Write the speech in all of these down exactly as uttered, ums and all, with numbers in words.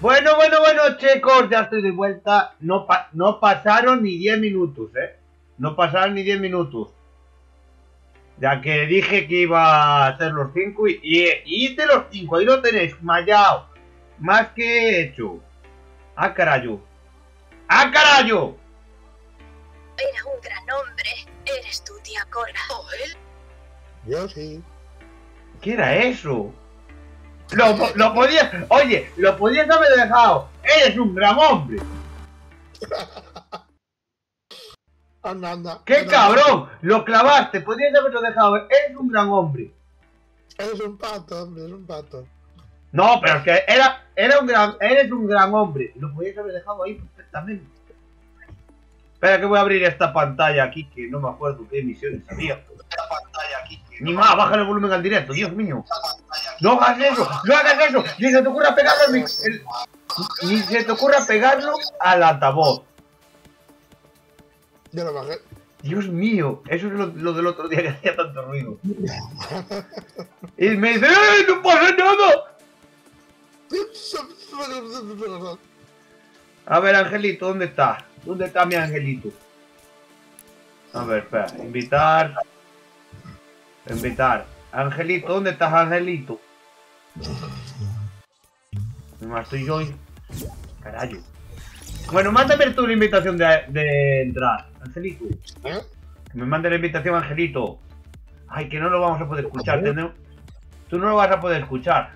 Bueno, bueno, bueno, chicos, ya estoy de vuelta. No, pa no pasaron ni diez minutos, ¿eh? No pasaron ni diez minutos. Ya que dije que iba a hacer los cinco y, y, y hice los cinco. Ahí lo tenéis, mallao. Más que hecho. ¡Ah, carajo! ¡Ah, carajo! Era un gran hombre. Eres tú, tía Cora. ¿O él? Yo sí. ¿Qué era eso? Lo, lo podías... Oye, lo podías haber dejado. Eres un gran hombre. Anda, anda. ¡Qué anda, cabrón! anda. Lo clavaste. Podías haberlo dejado. Eres un gran hombre. Es un pato, hombre, es un pato. No, pero es que era, era un gran... Eres un gran hombre. Lo podías haber dejado ahí perfectamente. Espera que voy a abrir esta pantalla aquí, que no me acuerdo qué misiones había. Esta pantalla aquí, que... Ni más, baja el volumen al directo, Dios mío. No hagas eso, no hagas eso. Ni se te ocurra pegarlo al mic- el... Ni se te ocurra pegarlo al altavoz. Yo lo bajé. Dios mío, eso es lo, lo del otro día que hacía tanto ruido. Y me dice, ¡eh, no pasa nada! A ver, Angelito, ¿dónde está? ¿Dónde está mi Angelito? A ver, espera, invitar. Invitar. Angelito, ¿dónde estás, Angelito? No estoy yo. Carajo. Bueno, mándame tú la invitación de, de entrar, Angelito. ¿Eh? Que me mande la invitación, Angelito. Ay, que no lo vamos a poder escuchar. Tenemos... Tú no lo vas a poder escuchar.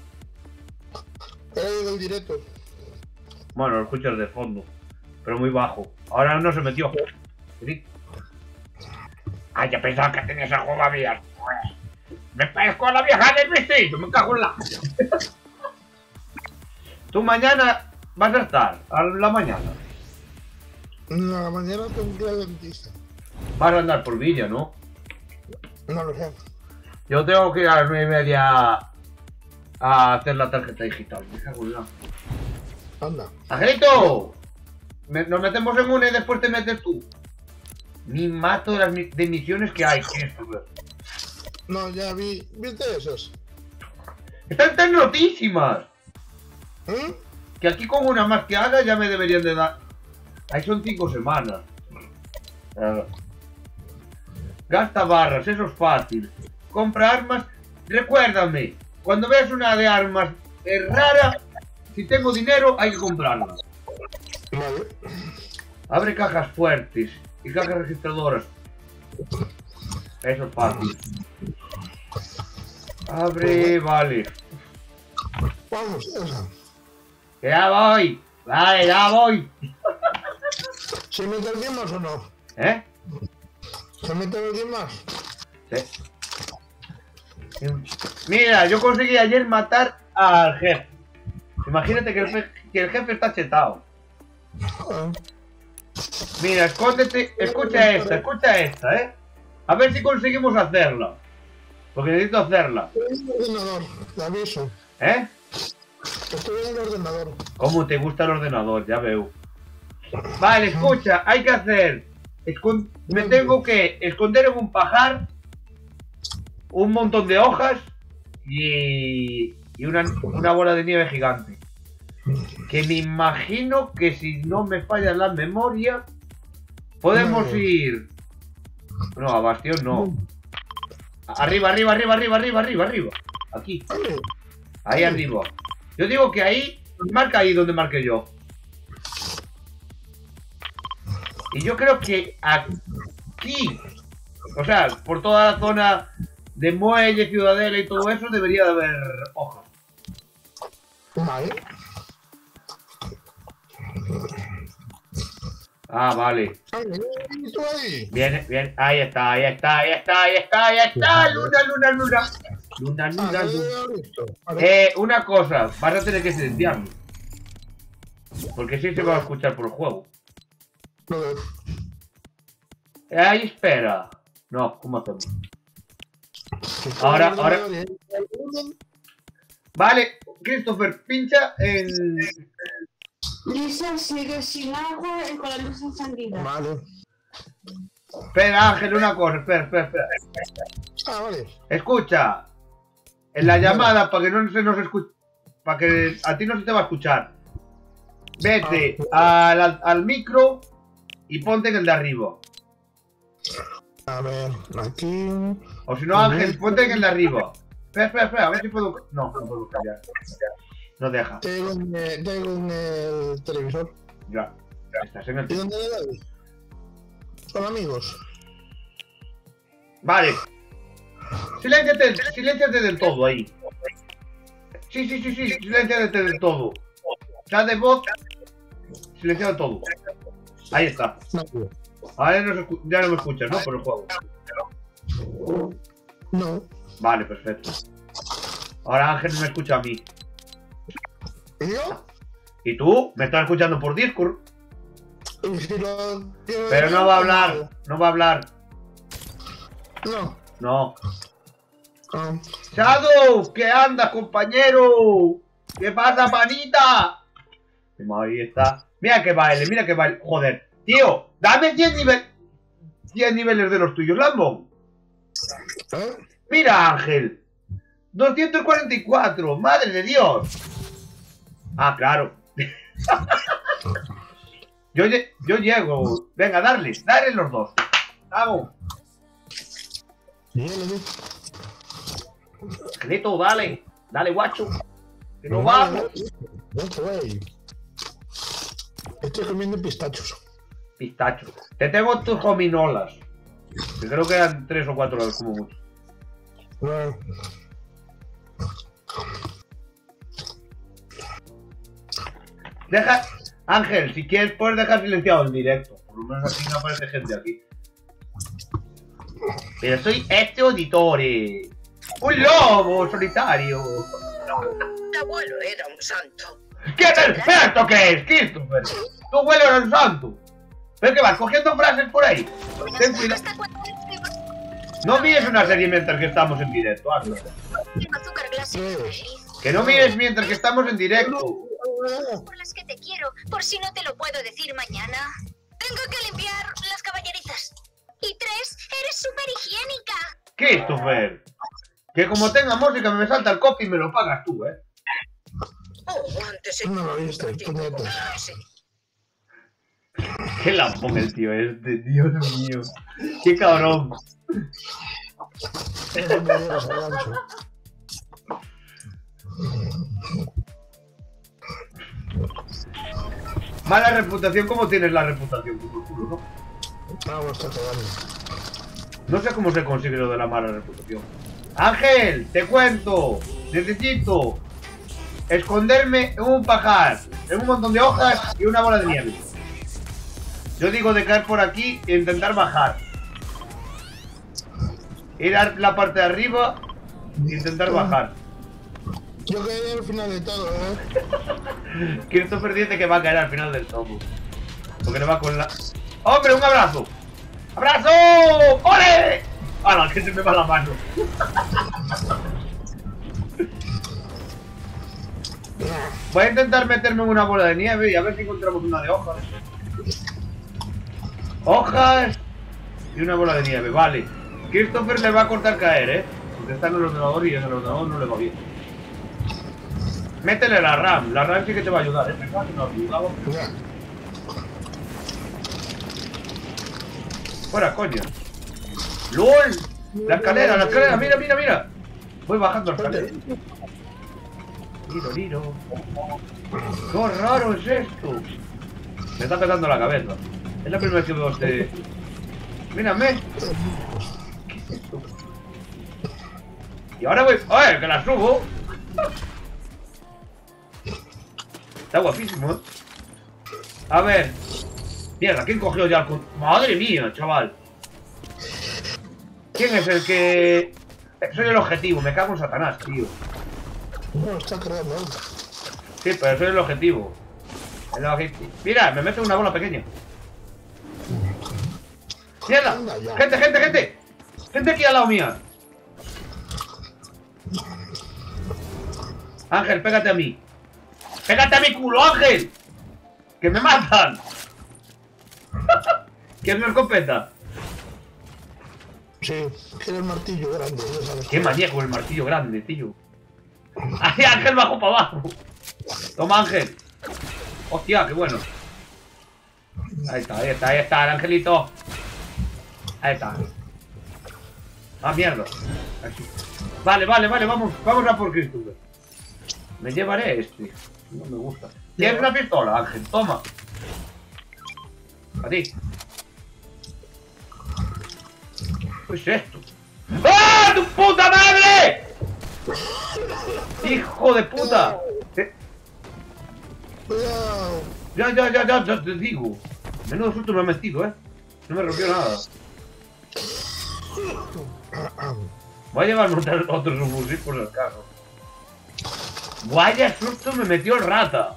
Era del directo. Bueno, lo escuchas de fondo, pero muy bajo. Ahora no se metió. ¿Sí? Ay, ya pensaba que tenías el juego abierto. Me parezco a la vieja del vestido, me cago en la... Tú mañana vas a estar, a la mañana. No, a la mañana tengo que ir al dentista. Vas a andar por Villa, ¿no? No lo sé. Yo tengo que ir a las nueve y media a hacer la tarjeta digital. Me cago en la... Anda. ¡Angelito! Me- nos metemos en una y después te metes tú. Ni mato de las mi- de misiones que hay. ¿Qué es esto? No, ya vi. ¿Viste esos? Están tan rotísimas ¿Eh? que aquí con una más que haga ya me deberían de dar. Ahí son cinco semanas. Ah. Gasta barras, eso es fácil. Compra armas. Recuérdame, cuando veas una de armas eh, rara, si tengo dinero hay que comprarla. Vale. Abre cajas fuertes y cajas registradoras. Eso es fácil. Abre, vale. Vamos, esa. Que ya voy. Vale, ya voy. ¿Se mete alguien más o no? ¿Eh? ¿Se mete alguien más? Sí. Mira, yo conseguí ayer matar al jefe. Imagínate que el, fe- que el jefe está chetado. Ah. Mira, escóndete, escucha esta, escucha esta, ¿eh? A ver si conseguimos hacerla. Porque necesito hacerla. Estoy en el ordenador, te aviso. ¿Eh? Estoy en el ordenador. ¿Cómo te gusta el ordenador? Ya veo. Vale, escucha, hay que hacer... escon- Me tengo que esconder en un pajar un montón de hojas y, y una, una bola de nieve gigante. Que me imagino que si no me falla la memoria, podemos No. ir... No, a Bastión no. Arriba, arriba, arriba, arriba, arriba, arriba, arriba. Aquí. Vale. Ahí arriba. Yo digo que ahí, marca ahí donde marqué yo. Y yo creo que aquí, o sea, por toda la zona de Muelle, Ciudadela y todo eso, debería de haber hojas. Vale. Ah, vale. Vale, ¿y tú ahí? Bien, bien. Ahí está, ahí está, ahí está, ahí está, ahí está. Luna, luna, luna. Luna, Ah, luna, ya, luna. ya, listo. Vale. Eh, una cosa, vas a tener que silenciarlo. Porque si se va a escuchar por el juego. Vale. Ahí espera. No, ¿cómo hacemos? Ahora, ahora. Vale, Christopher, pincha en... Lisa sigue sin agua y con la luz encendida. Vale. Espera, Ángel, una cosa, espera, espera, espera. Ah, vale. Escucha. En la llamada, para que no se nos escuche... para que a ti no se te va a escuchar. Vete al, al, al micro y ponte en el de arriba. A ver, aquí... O si no, Ángel, ponte en el de arriba. Espera, espera, espera, a ver si puedo... No, no puedo cambiar. No deja. Tengo en el, tengo en el televisor. Ya, ya estás en el... ¿Y dónde le doy? Son amigos. Vale. Silénciate, silénciate del todo ahí. Sí, sí, sí, sí, silénciate del todo. Ya de voz, silenciado todo. Ahí está. No. Ahora no se escu- ya no me escuchas, ¿no? Por el juego. No. Vale, perfecto. Ahora Ángel me escucha a mí. ¿Y yo? ¿Y tú? ¿Me estás escuchando por Discord? ¿Y si lo quiero Pero decir? no va a hablar, no va a hablar. No. No. Ah. Shadow, ¿qué anda, compañero? ¿Qué pasa, panita? Ahí está. Mira que baile, mira que baile. Joder, tío, dame diez niveles. diez niveles de los tuyos, Lambo. ¿Eh? Mira, Ángel. doscientos cuarenta y cuatro, madre de Dios. Ah, claro. yo, yo llego. Venga, darle, darle los dos. Vamos. Bien, bien. Angelito, dale. Dale, guacho. Que nos vamos. Vente, güey. Estoy comiendo pistachos. Pistacho. Te tengo tus gominolas. Que creo que eran tres o cuatro como mucho. No. Deja. Ángel, si quieres puedes dejar silenciado el directo. Por lo menos aquí no aparece gente aquí. Pero soy este auditore. Un lobo solitario. Tu abuelo era un santo. ¿Qué es esto que es, Christopher? Tu abuelo era un santo. ¿Ves que vas cogiendo frases por ahí? Ten cuidado. ¿Hasta cuándo No mires una serie mientras que estamos en directo, hazlo. tengo azúcar glass eres feliz? Que no mires mientras que estamos en directo. Por las que te quiero, por si no te lo puedo decir mañana. Tengo que limpiar las caballerizas. Y tres, eres súper higiénica. Christopher. Que como tenga música me salta el copy y me lo pagas tú, ¿eh? Oh, antes No lo viste, puñetas. Qué lampón el tío este, Dios mío. Qué cabrón. Es un modelo ese gancho. Mala reputación, ¿cómo tienes la reputación? Como el culo, ¿no? Vamos, está pegando. No sé cómo se consigue lo de la mala reputación. Ángel, te cuento. Necesito esconderme en un pajar, en un montón de hojas y una bola de nieve. Yo digo de caer por aquí e intentar bajar. Ir a la parte de arriba e intentar bajar. Yo caí al final de todo, ¿eh? Christopher dice que va a caer al final del todo. Porque le va con la... ¡Hombre, un abrazo! ¡Abrazo! ¡Ole! ¡Hala, que se me va la mano! Voy a intentar meterme en una bola de nieve y a ver si encontramos una de hojas. Hojas y una bola de nieve, vale. Christopher le va a cortar caer, ¿eh? Porque está en el ordenador y en el ordenador no le va bien. Métele la RAM, la RAM sí que te va a ayudar, ¿eh? ¿Verdad que no ayudaba? Ya. Fuera, coño. ¡Lol! La escalera, la escalera, mira, mira, mira. Voy bajando la escalera. Liro, liro. ¡Qué raro es esto! Me está petando la cabeza. Es la primera vez que veo este... Mírame. ¿Qué es esto? Y ahora voy... ¡Oye, que la subo! Está guapísimo, ¿eh? A ver. Mierda, ¿quién cogió ya el... con... ¡Madre mía, chaval! ¿Quién es el que...? Soy el objetivo, me cago en Satanás, tío. No, está creando. Sí, pero soy el objetivo. El objetivo. Mira, me meto en una bola pequeña. ¡Mierda! Anda ya. ¡Gente, gente, gente! ¡Gente aquí al lado mía! Ángel, pégate a mí. ¡Pégate a mi culo, Ángel! ¡Que me matan! ¿Quieres una escopeta? Sí, quiero el martillo grande, ya sabes. ¡Qué maníaco el martillo grande, tío! ¡Ay, Ángel bajó para abajo! Toma, Ángel. Hostia, qué bueno. Ahí está, ahí está, ahí está, el angelito. Ahí está. Ah, mierda. Aquí. Vale, vale, vale, vamos, vamos a por Christopher. Me llevaré este. No me gusta. ¿Tienes una pistola, Ángel? Toma. A ti. ¿Qué es esto? ¡Ah, tu puta madre! ¡Hijo de puta! Eh, Cuidado. Ya, ya, ya, ya, ya te digo. Menudo susto me ha metido, eh. No me rompió nada. Voy a llevarme otros otro subfusil por el carro. Vaya susto me metió el rata.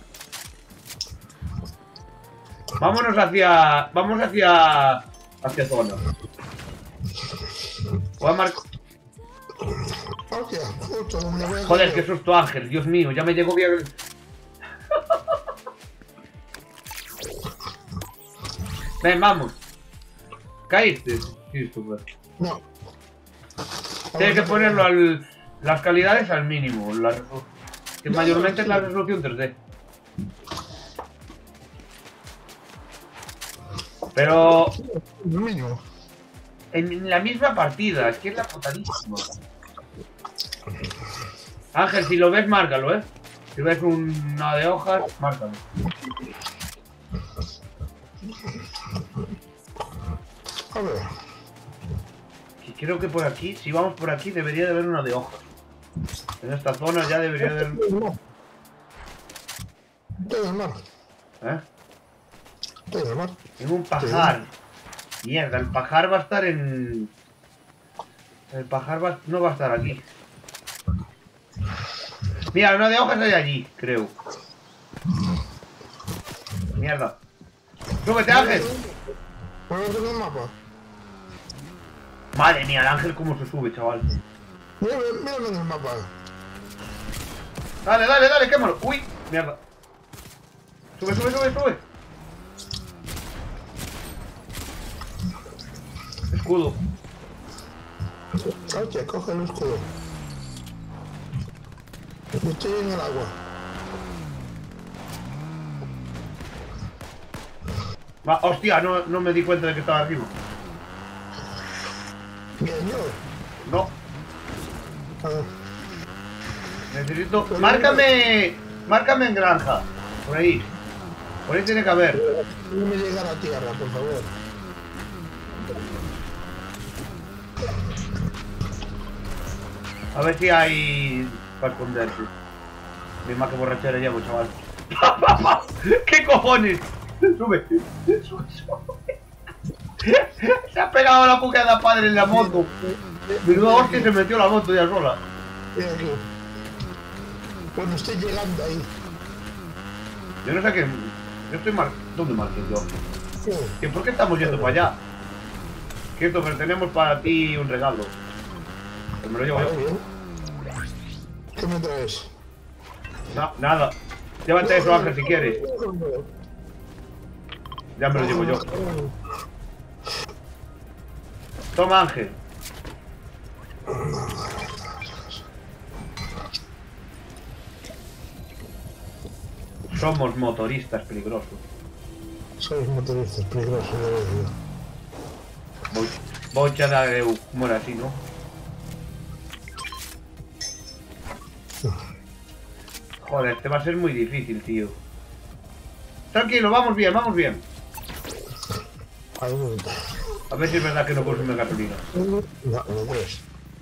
Vámonos hacia... Vamos hacia... Hacia zona. Voy a marcar... Hostia, justo donde voy a Joder, caer. qué susto, Ángel. Dios mío, ya me llegó bien... Ven, vamos. Caíste. Christopher. No. Tienes que ponerlo al... Las calidades al mínimo. La resolu- que mayormente es la resolución tres D. Pero... Mínimo. En la misma partida. Es que es la putadísima. Ángel, si lo ves, márcalo, ¿eh? Si ves una de hojas, márcalo. A ver. Y creo que por aquí, si vamos por aquí, debería de haber una de hojas. En esta zona ya debería de haber... No. Estoy en el mar. ¿Eh? Estoy en el mar. En un pajar. Mierda, el pajar va a estar en... El pajar va... no va a estar aquí. Mira, una de hojas hay allí, creo. Mierda. ¡Súbete, Ángel! ¿Puedo ver el mapa? Madre mía, el Ángel cómo se sube, chaval. Mírame, mírame en el mapa. Dale, dale, dale, quémalo. Uy, mierda. Sube, sube, sube, sube. Escudo. Hostia, coge el escudo. Estoy en el agua. Va, hostia, no, no me di cuenta de que estaba arriba. Bien, yo. No, A ver. necesito... Márcame... Márcame en granja. Por ahí. Por ahí tiene que haber. No me llega a la tierra, por favor. A ver si hay... para esconderse. Misma que borrachera llevo, chaval. ¿Qué cojones? Sube. Sube, sube. Se ha pegado la puqueada padre en la moto. Menuda hostia, se metió la moto ya sola. Mira aquí. Bueno, estoy llegando ahí. Yo no sé qué... Yo estoy mal... ¿Dónde marqué yo? Sí. ¿Y por qué estamos yendo para allá? Cierto, pero tenemos para ti un regalo. Pues me lo llevo Vale, yo. bien. ¿Qué me traes? No, nada. Llévate eso, Ángel, si quieres. Ya me lo llevo yo. Toma, Ángel. Somos motoristas peligrosos. Sois motoristas peligrosos de verdad. Voy, voy a dar humor así, ¿no? Joder, este va a ser muy difícil, tío. Tranquilo, vamos bien, vamos bien. Ahí no está. A ver si es verdad que no consume gasolina. No, no puedes.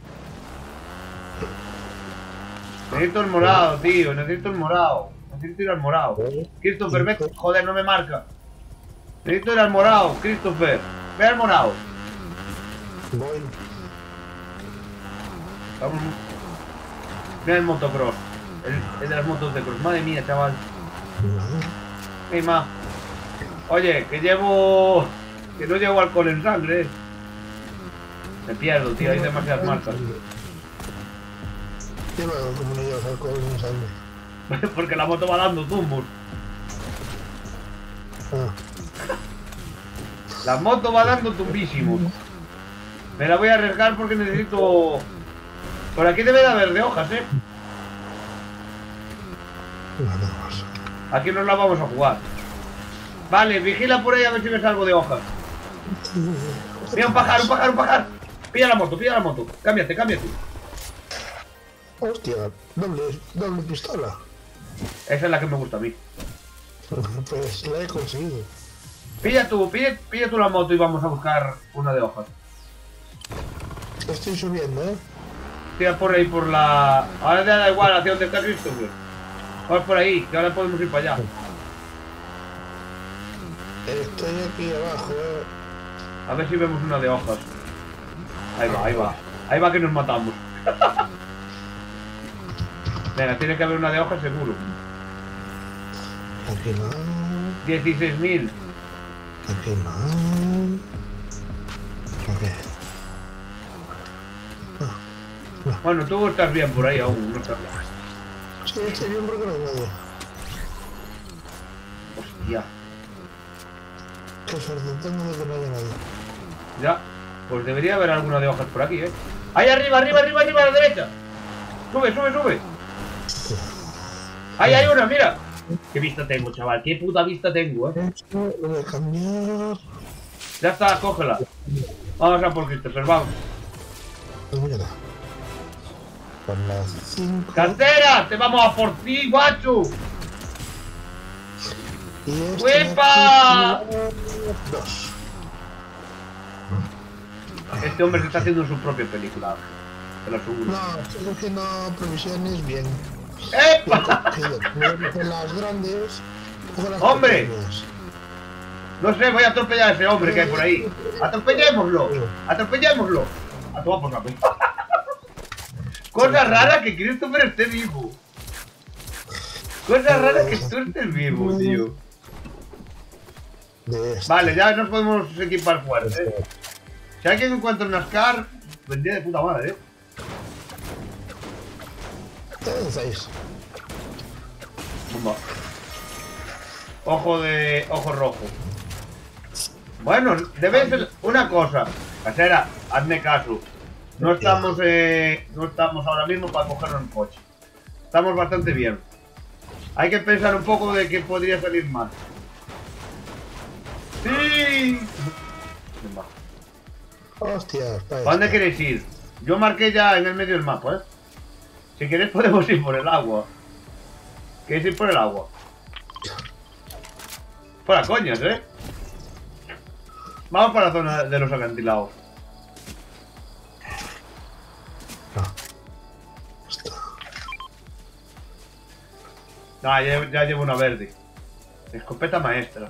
Necesito el morado, tío, necesito el morado. Necesito ir al morado. Christopher, ve. Joder, no me marca. Necesito ir al morado, Christopher. Ve al morado. Voy. Vamos. Mira el motocross. El, el de las motos de cross. Madre mía, chaval. Hey, ma. Oye, que llevo... Que no llevo alcohol en sangre. Me pierdo, tío. Hay demasiadas marcas. Y luego, como no llevas alcohol en sangre. Porque la moto va dando tumbos. Ah, La moto va dando tumbísimos. Me la voy a arriesgar porque necesito... Por aquí debe de haber de hojas, ¿eh? Nada más. Aquí nos la vamos a jugar. Vale, vigila por ahí a ver si ves algo de hojas. Mira, un pájaro, un pájaro, un pájaro. Pilla la moto, pilla la moto. Cámbiate, cámbiate. Hostia, doble, doble pistola. Esa es la que me gusta a mí. Pues la he conseguido. Pilla tú, pilla, pilla tú la moto y vamos a buscar una de hojas. Estoy subiendo, eh. Tira por ahí, por la... Ahora te da igual hacia donde estás visto, güey. Vamos por ahí, que ahora podemos ir para allá. Estoy aquí abajo, eh. A ver si vemos una de hojas. Ahí va, ahí va. Ahí va que nos matamos. Venga, tiene que haber una de hojas seguro. Aquí no. dieciséis mil. Aquí no. Ok. Bueno, tú estás bien por ahí aún, no estás bien. Sí, estoy bien porque no hay nadie. Hostia. Qué suerte tengo de que no haya nadie. Ya, pues debería haber alguna de hojas por aquí, ¿eh? ¡Ahí arriba, arriba, arriba, arriba, a la derecha! ¡Sube, sube, sube! ¡Ahí hay una, mira! ¡Qué vista tengo, chaval! ¡Qué puta vista tengo, eh! Esto lo voy a cambiar. Ya está, cógela. Vamos a por Christopher, vamos. Pues mira. Con las cinco. ¡Cartera! ¡Te vamos a por ti, guacho! Y esto ¡Uepa! aquí, dos. Este hombre se está haciendo su propia película. Te lo aseguro. No, estoy cogiendo provisiones bien. ¡Epa! Voy a coger las grandes. Cojo las ¡Hombre! pequeñas. No sé, voy a atropellar a ese hombre que hay por ahí. ¡Atropellémoslo! ¡Atropellémoslo! A tomar por la pe- Cosa rara que Christopher esté vivo. Cosa rara que tú estés vivo, tío. De este. Vale, ya nos podemos equipar fuerte, ¿eh? Si alguien encuentra una Scar, vendría de puta madre, ¿eh? Entonces, Bomba. Ojo de... ojo rojo. Bueno, debe ser una cosa. Casera, hazme caso. No estamos, eh, no estamos ahora mismo para cogernos un coche. Estamos bastante bien. Hay que pensar un poco de que podría salir mal. ¡Sí! Bomba. hostia, está ¿A dónde este. queréis ir? Yo marqué ya en el medio del mapa, ¿eh? Si queréis podemos ir por el agua. ¿Queréis ir por el agua? Fuera coñas, ¿eh? Vamos para la zona de los acantilados. Ah, ya, ya llevo una verde. Escopeta maestra.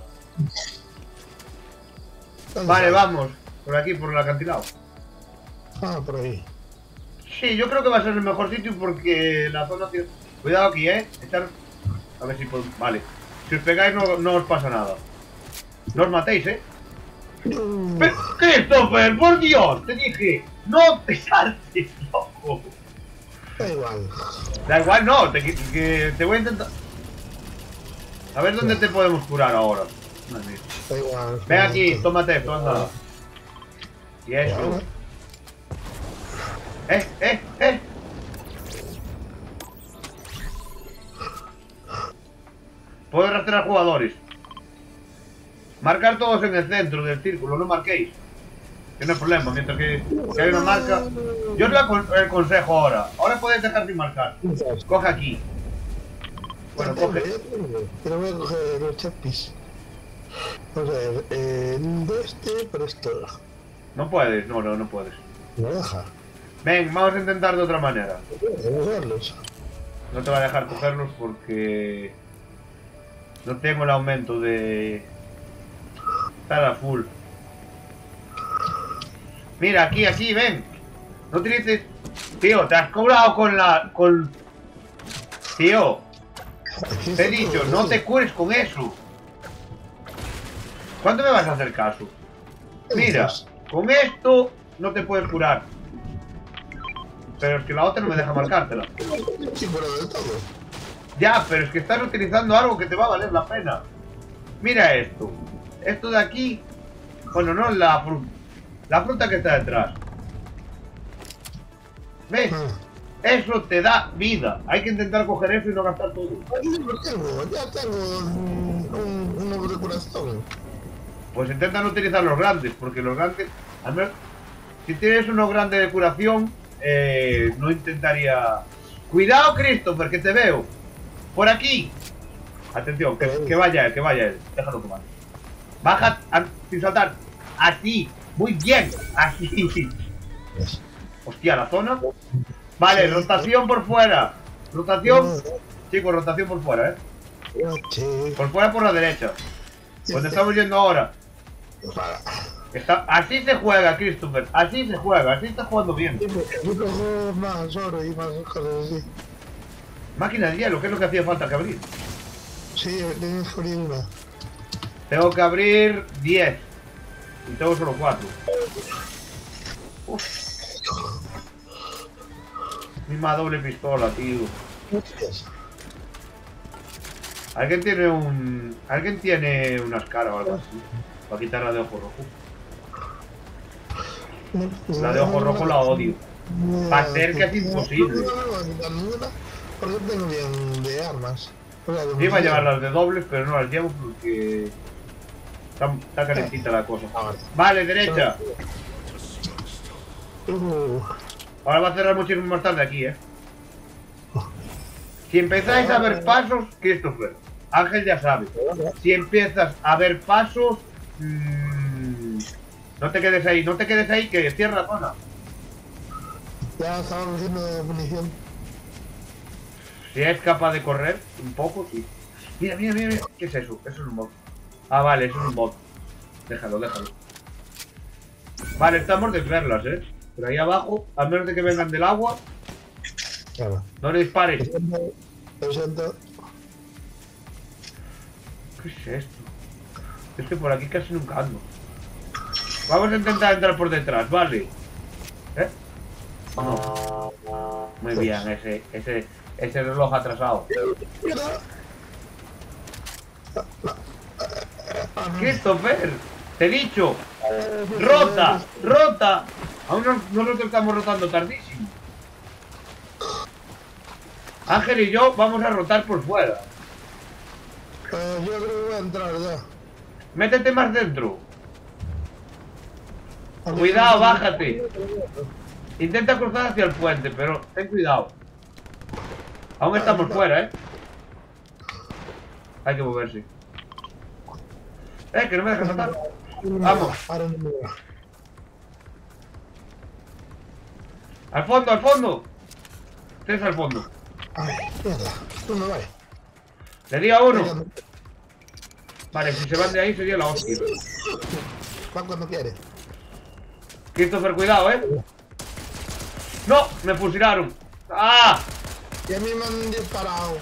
¿Dónde Vale, está? vamos. Por aquí, por el acantilado. Ah, por ahí. Sí, yo creo que va a ser el mejor sitio porque la zona... Cuidado aquí, ¿eh? Echar... A ver si puedo... Vale. Si os pegáis no, no os pasa nada. No os matéis, ¿eh? Uh, Pero, Christopher, por Dios, te dije, no te saltes, loco. Da igual. Da igual, no, te, que- que te voy a intentar... A ver dónde te podemos curar ahora. Madre mía. Da igual. Ven aquí, tómate esto, anda. Y eso. Eh, eh, eh. Puedo rastrear jugadores. Marcar todos en el centro del círculo, no marquéis. Que no hay problema, mientras que, que hay una marca. Yo os lo acon- el consejo ahora. Ahora podéis dejar sin marcar. Coge aquí. Bueno, coge. Pero voy a coger los chapis. Vamos a ver, eh, de este, pero esto. No puedes, no, no, no puedes. No deja. Ven, vamos a intentar de otra manera. Debo cogerlos. No te va a dejar cogerlos porque no tengo el aumento de estar a full. Mira, aquí, aquí, ven. No utilices... Tío, te has cobrado con la... con... Tío, Aquí te he está dicho, todo, no ¿sí? te cures con eso. ¿Cuándo me vas a hacer caso? Mira, con esto no te puedes curar. Pero es que la otra no me deja marcártela. Sí, pero del todo. Ya, pero es que estás utilizando algo que te va a valer la pena. Mira esto. Esto de aquí... Bueno, no la fruta. La fruta que está detrás. ¿Ves? Ah, Eso te da vida. Hay que intentar coger eso y no gastar todo. Yo tengo, ya tengo un, un, un nuevo de curación. Pues intenta no utilizar los grandes, porque los grandes, al menos, si tienes uno grande de curación, eh, no intentaría... Cuidado, Christopher, que te veo. Por aquí. Atención, que, que vaya él, que vaya él. Déjalo tomar. Baja a, sin saltar. Así. Muy bien. Así. Hostia, la zona. Vale, rotación por fuera. Rotación. Chicos, rotación por fuera, eh. Por fuera, por la derecha. Donde estamos yendo ahora. Está, así se juega, Christopher. Así se juega. Así está jugando bien. Yo cojo más oro y más cosas así. Máquina de hielo, ¿qué es lo que hacía falta que abrir? Sí, tengo que abrir una. Tengo que abrir diez. Y tengo solo cuatro. Uf. Misma doble pistola, tío. ¿Alguien tiene un... ¿Alguien tiene una escara o algo así? Para quitar la de ojo rojo. La de ojo rojo la odio. Para hacer que es imposible. Porque tengo bien de armas. Iba a llevar las de dobles, pero no las llevo porque... Está, está calentita la cosa. Vale, derecha. Ahora va a cerrar muchísimo más tarde aquí, eh. Si empezáis a ver pasos, Christopher, Ángel ya sabe. Si empiezas a ver pasos, mmm, no te quedes ahí, no te quedes ahí, que cierra la zona. Ya estamos haciendo munición. Si es capaz de correr un poco, sí. Mira, mira, mira, mira. ¿Qué es eso? Eso es un bot. Ah, vale, eso es un bot. Déjalo, déjalo. Vale, estamos de verlas, eh. Pero ahí abajo, a menos de que vengan del agua, Claro. no le dispares. Lo siento. ¿Qué es esto? Es que por aquí casi nunca ando. Vamos a intentar entrar por detrás, ¿vale? ¿Eh? No. Muy bien, ese, ese, ese reloj atrasado. Christopher, te he dicho. ¡Rota! ¡Rota! Aún no, nosotros estamos rotando tardísimo. Ángel y yo vamos a rotar por fuera. Eh, yo creo que voy a entrar ya. Métete más dentro. Cuidado, bájate. Intenta cruzar hacia el puente, pero ten cuidado. Aún estamos fuera, ¿eh? Hay que moverse. Eh, que no me dejas saltar. Vamos. Ahora no me veo. Al fondo, al fondo. Tres al fondo. Ay, mierda. Tú no vayas. Le di a uno. Vale, si se van de ahí sería la hostia. Va cuando quieres. Christopher, cuidado, ¿eh? ¡No! Me fusilaron. ¡Ah! Y a mí me han disparado.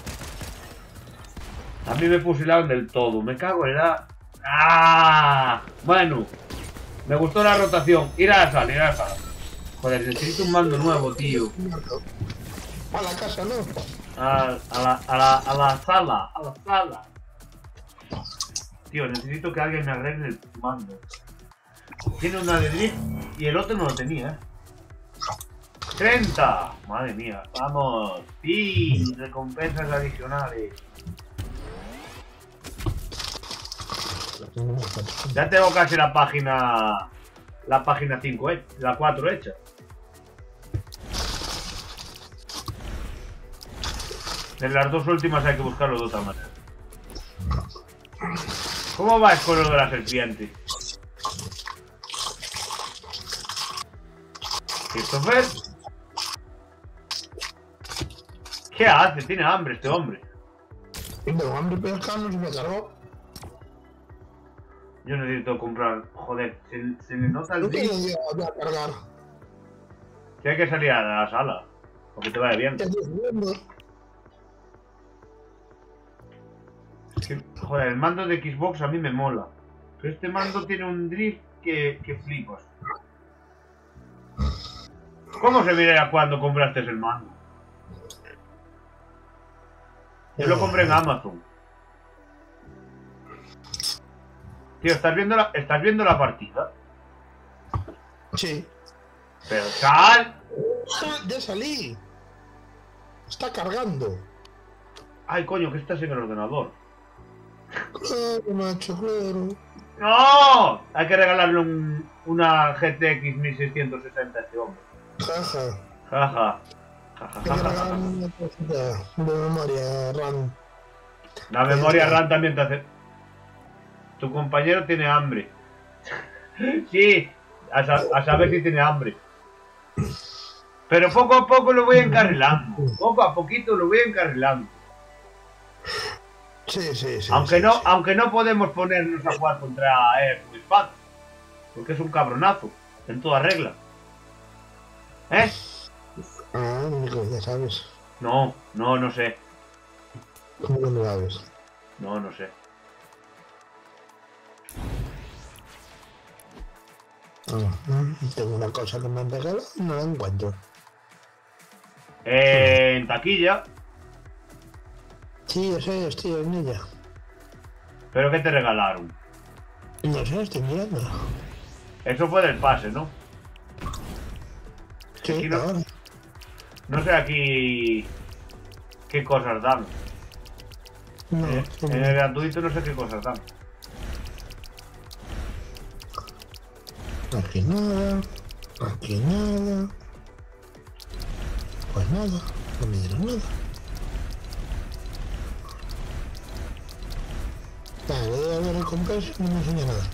A mí me fusilaron del todo. Me cago en la... ¡Ah! Bueno. Me gustó la rotación. Ir a la sala, ir a la sala. Joder, necesito un mando nuevo, tío. A la casa, ¿no? A, a, la, a, la, a la sala, a la sala. Tío, necesito que alguien me arregle el mando. Tiene una de drift y el otro no lo tenía, ¿eh? treinta. Madre mía, vamos. Sí, recompensas adicionales. Ya tengo casi la página... La página cinco, eh, la cuatro hecha. En las dos últimas hay que buscarlo de otra manera. ¿Cómo vais con lo de la serpiente? ¿Christopher? ¿Qué hace? Tiene hambre este hombre. Tengo hambre pescando, se me cargó. Yo necesito comprar... Joder, se, se le nota el ¿Por qué drift. no llego a cargar? Que hay que salir a la sala. Porque te vaya bien. ¿Qué estoy haciendo? Es que, joder, el mando de Xbox a mí me mola. Pero este mando tiene un drift que, que flipas. ¿Cómo se mira cuando compraste el mando? Yo lo compré en Amazon. Tío, ¿estás viendo la, ¿estás viendo la partida? Sí. Pero sal. Ya salí. Está cargando. Ay, coño, que estás en el ordenador. Claro, macho, claro. ¡No! Hay que regalarle un, una G T X mil seiscientos sesenta a este hombre. Jaja. Jaja. Hay que regalarme una cosita de memoria RAM. La memoria RAM también te hace... Tu compañero tiene hambre. Sí, a, sa a saber si tiene hambre. Pero poco a poco lo voy encarrilando. Poco a poquito lo voy encarrilando. Sí, sí, sí. Aunque sí, no, sí. aunque no podemos ponernos a jugar contra él muy fácil. Porque es un cabronazo. En toda regla. ¿Eh? Ah, Nico, ya sabes. No, no, no sé. ¿Cómo que no sabes? No, no sé. Ah, tengo una cosa que me han regalado y no la encuentro. Eh, en taquilla. Sí, yo sé, estoy en ella. ¿Pero qué te regalaron? No sé, estoy mirando. Eso fue del pase, ¿no? Sí, Aquí no- ahora. No sé aquí qué cosas dan. No, Eh, estoy en el mirando. gratuito no sé qué cosas dan. Aquí nada. Aquí nada. Pues nada, no me dieron nada. Vale, debe haber recompensa y no me enseña nada.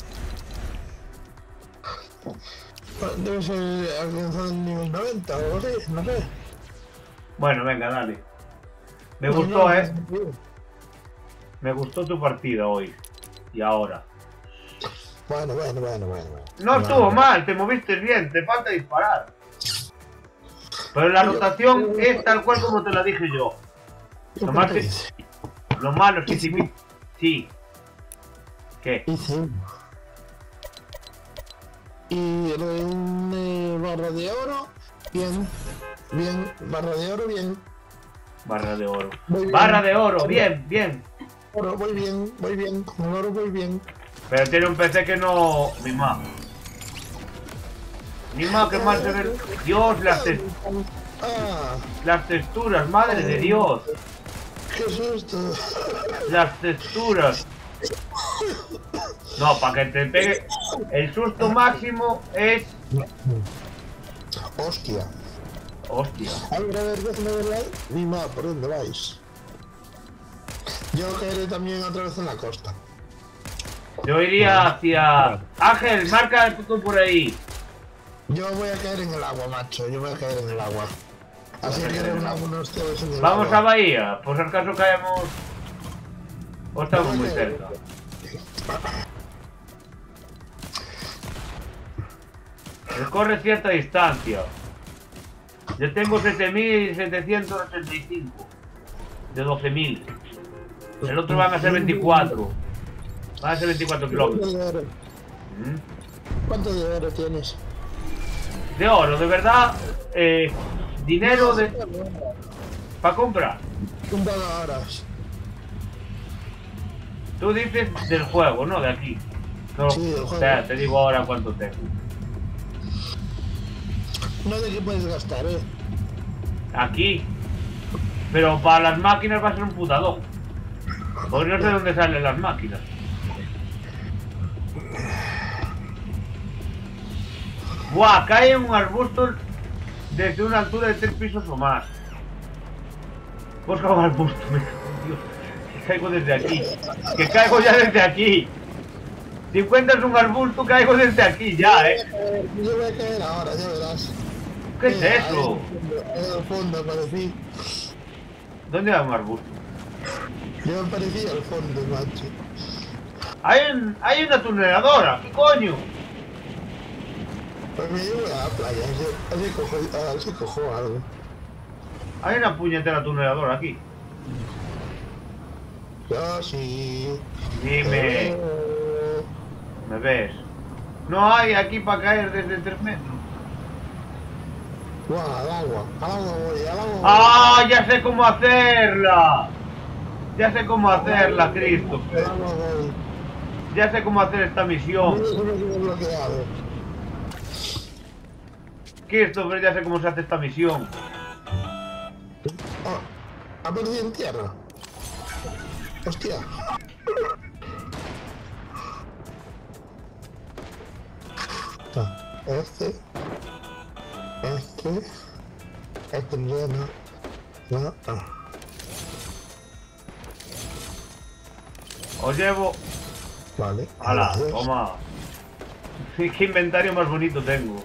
Bueno, debe ser alcanzado el nivel noventa o algo así, no sé. Bueno, venga, dale. Me No, gustó, no, ¿eh? no. Me gustó tu partida hoy. Y ahora. Bueno, bueno, bueno, bueno. bueno. No Vale. estuvo mal, te moviste bien, te falta disparar. Pero la rotación es tal cual como te la dije yo. ¿Qué Lo más te que- dice? Lo malo es que si... Sí. ¿Qué? Hice y un eh, barra de oro, bien, bien, barra de oro, bien, Barra de oro. Muy bien. Barra de oro, bien, bien. oro, voy bien, voy bien, con el oro voy bien. Pero tiene un P C que no... Mi ma. Mi ma, que mal se ve... Dios, las, te- Ah, las texturas, madre de Dios. qué susto. Las texturas. No, para que te pegue... El susto máximo es... Hostia. Hostia. A ver, a ver, déjame ver la... Mi ma, ¿por dónde vais? Yo caeré también otra vez en la costa. Yo iría hacia... Ángel, marca tú por ahí. Yo voy a caer en el agua, macho, yo voy a caer en el agua. Así que haré una- unos ustedes en el Vamos agua. a Bahía, por si acaso caemos... O estamos muy cerca. Recorre cierta distancia. Yo tengo siete mil setecientos ochenta y cinco. De doce mil. El otro van a ser veinticuatro. Van a ser veinticuatro ¿Cuánto kilómetros. de oro? ¿Mm? ¿Cuánto de oro tienes? De oro, de verdad. Eh, dinero de... para comprar. Un par de horas. Tú dices del juego, no de aquí. No, Sí, del o juego. sea, te digo ahora cuánto tengo. No de qué puedes gastar, eh. Aquí. Pero para las máquinas va a ser un putadón. Porque no sé dónde salen las máquinas. Buah, cae en un arbusto desde una altura de tres pisos o más. Busca un arbusto, me cago en Dios. Que caigo desde aquí. Que caigo ya desde aquí. Si encuentras un arbusto, caigo desde aquí ya, eh. Yo voy a caer ahora, ya verás. ¿Qué es Mira, eso? ahí en el fondo aparecí. ¿Dónde hay un arbusto? Yo aparecí al fondo, macho. Hay, un- hay una tuneladora, ¿qué coño? Pues me llevo a la playa, así, así, cojo, así cojo algo. Hay una puñetera tuneladora aquí. Yo sí. Dime, Eh, ¿me ves? No hay aquí para caer desde tres metros. Buah, al agua, al agua voy, al agua voy. ¡Ah! Ya sé cómo hacerla. Ya sé cómo hacerla, Cristo. Al agua voy. Ya sé cómo hacer esta misión. Mira cómo quedó bloqueado. Christopher, ya sé cómo se hace esta misión. Oh, Ha perdido en tierra. Hostia. Ah, este. Este. Este no. No. Ah. Os llevo. Vale. ¡Hala! Gracias. Toma. Qué inventario más bonito tengo.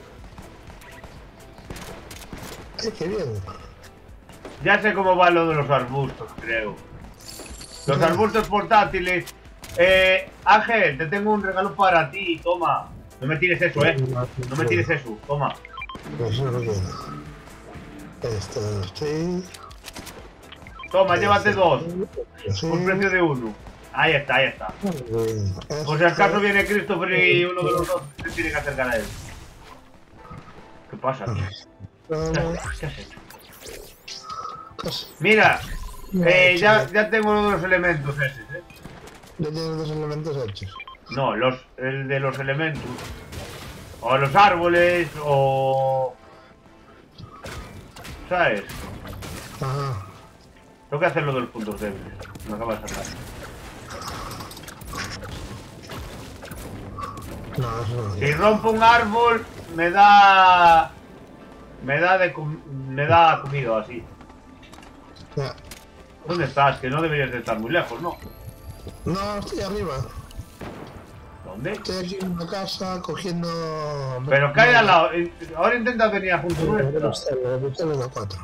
Ay, qué bien. Ya sé cómo va lo de los arbustos, creo. Los Ah. arbustos portátiles. Eh, Ángel, te tengo un regalo para ti, toma. No me tires eso, eh. No me tires eso, toma. Pues no lo quiero. Esto sí. Toma, llévate dos. Sí. Por precio de uno. Ahí está, ahí está. Esto. Por si acaso viene Christopher y uno de los dos se tiene que acercar a él. ¿Qué pasa? ¿Qué has, qué has hecho? Casi. Mira, No, eh, ya, chaval. ya tengo uno de los elementos esos, eh. Ya tienes dos elementos hechos. No, los, el de los elementos. O los árboles, o... ¿Sabes? Ajá. Tengo que hacer lo de los puntos débiles. Me acaba de sacar. No, eso no. Si rompo un árbol, me da... Me da de com- me da comida así. Ya. ¿Dónde estás? Que no deberías de estar muy lejos, ¿no? No, estoy arriba. ¿Dónde? Estoy aquí en una casa cogiendo. Pero cae al lado. Ahora intenta venir a punto nuestro. Nuestro. La cuatro.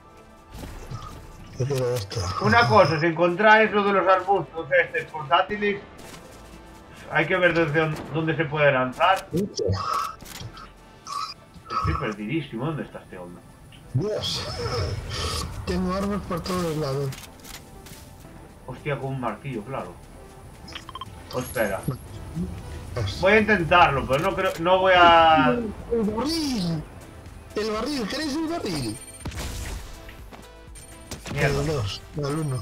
Yo quiero esto. Una cosa, si encontráis lo de los arbustos estos portátiles, hay que ver desde dónde, dónde se puede lanzar. Estoy perdidísimo. ¿Dónde está este hombre? Dios. Tengo armas por todos lados. Hostia, con un martillo, claro. Oh, espera. Pues, Voy a intentarlo, pero no creo, no voy a... ¡El barril! ¡El barril! ¿Queréis el barril? Mierda. El dos, el uno.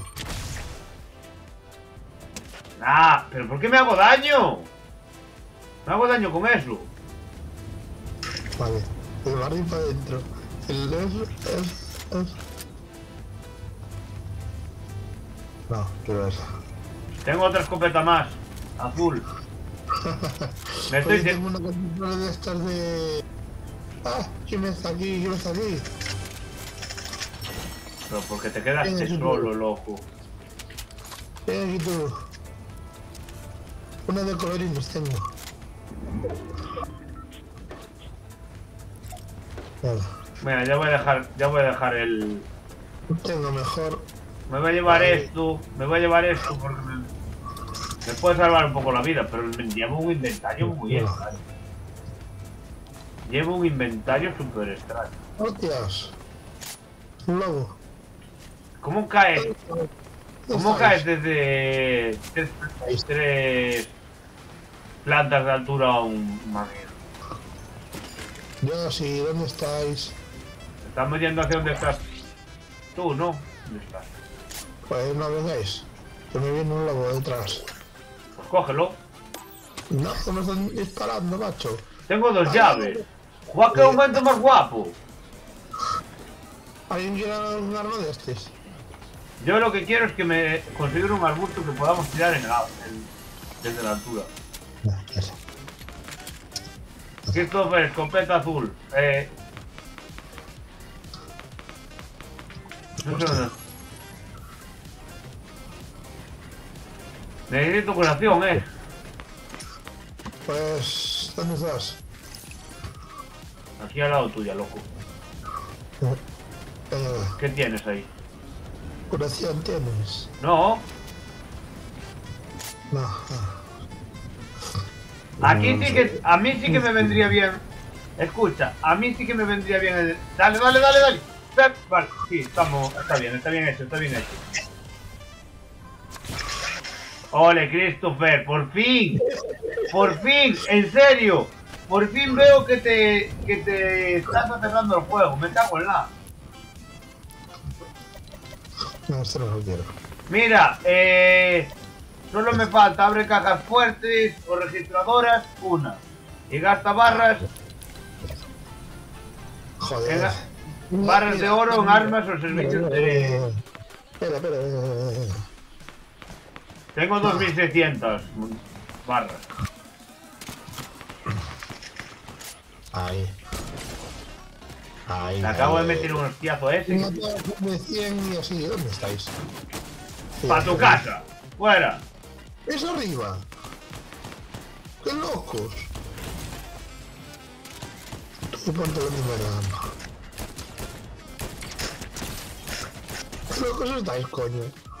Ah, pero ¿por qué me hago daño? Me hago daño con eso. Vale. El barril para adentro. El dos es. es... No, quiero esa. Tengo otra escopeta más. Azul. Me estoy... Oye, tengo una consultora de estas de. Ah, ¿quién está aquí? ¿Quién está aquí? Pero porque te quedaste solo, loco. Ven aquí tú. Una de colorines tengo. Vale. Mira, ya voy a dejar, ya voy a dejar el... Tengo mejor. Me voy a llevar Vale. esto, me voy a llevar esto porque me, me puede salvar un poco la vida, pero me llevo un inventario muy No. extraño. Llevo un inventario súper extraño. ¡Hostias! Un lobo. ¿Cómo caes? ¿Cómo ¿Dónde caes estáis? desde tres, tres plantas de altura a un marino? Yo sí, ¿dónde estáis? Estamos yendo hacia donde estás tú, ¿no? ¿Dónde estás? Pues no vengáis. Que me viene un lobo detrás. Pues cógelo. No, que me están disparando, macho. Tengo dos llaves. ¡Guau, qué momento más guapo! ¿Alguien quiere un arma de estos? Yo lo que quiero es que me consiga un arbusto que podamos tirar en el, en- desde la altura. No, eso. Christopher, escopeta azul. Eh... No sé dónde. Necesito curación, eh. Pues, ¿dónde estás? Aquí al lado tuya, loco. Eh, ¿Qué tienes ahí? curación tienes. No, No. ah. aquí No, sí no que... sé. A mí sí que me vendría bien... Escucha, a mí sí que me vendría bien el... Dale, dale, dale, dale. Ven. Vale, sí, estamos... Está bien, está bien hecho, está bien hecho. Ole, Christopher, por fin. Por fin, en serio. Por fin veo que te... Que te estás acercando el juego. Me cago en la... No, esto no lo quiero. Mira, eh... Solo me falta abre cajas fuertes o registradoras, una. Y gasta barras, Joder. Venga, barras de oro en armas o servicios de... Espera, espera, espera, espera. Tengo dos mil seiscientas barras. Ahí. Ahí. Le acabo de ahí. meter un hostiazo ese. No tengo de cien y así. ¿Dónde estáis? ¡Pa' tu casa! ¡Fuera! ¡Es arriba! ¡Qué locos! Tú ponte la misma. ¡Qué locos estáis, coño!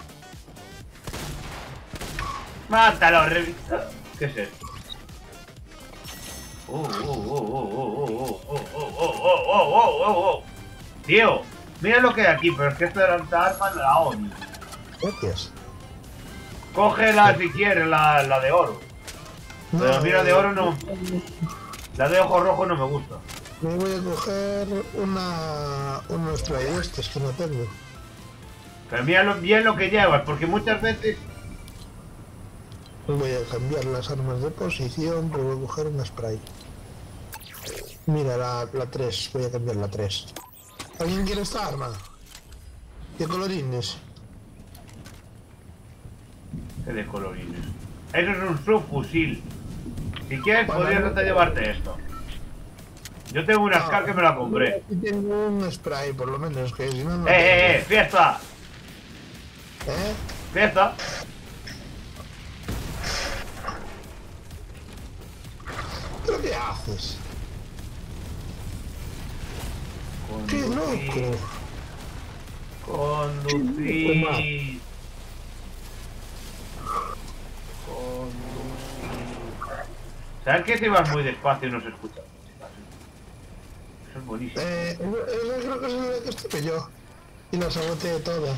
¡Mátalo, revista! ¿Qué es esto? Oh, oh, oh, oh, oh, oh, oh, oh, oh, oh, oh, oh, oh. Tío, mira lo que hay aquí, pero es que esto de la arma la odio. Gracias. Cógela si quieres, la, la de oro. Pero mira, de oro no. La de ojo rojo no me gusta. Me voy a coger una... unos spray de estos que no tengo. Pero mira lo, bien lo que llevas, porque muchas veces... Voy a cambiar las armas de posición, pero voy a coger un spray. Mira, la, la tres, voy a cambiar la tres. ¿Alguien quiere esta arma? ¿Qué colorines? ¿Qué de colorines? Eso es un subfusil. Si quieres, Para podrías no- hasta llevarte esto. Yo tengo una Scar que me la compré. Aquí tengo un spray, por lo menos, que si no... no ¡Eh, eh, eh! ¡Fiesta! ¿Eh? ¡Fiesta! ¿Pero qué haces? ¡Qué loco! Conducir. Conducir. Conducir. ¿Sabes que si vas muy despacio y no se escucha? Eso es buenísimo. Eh, esa creo que es la que estuve yo. Y la saboteé toda.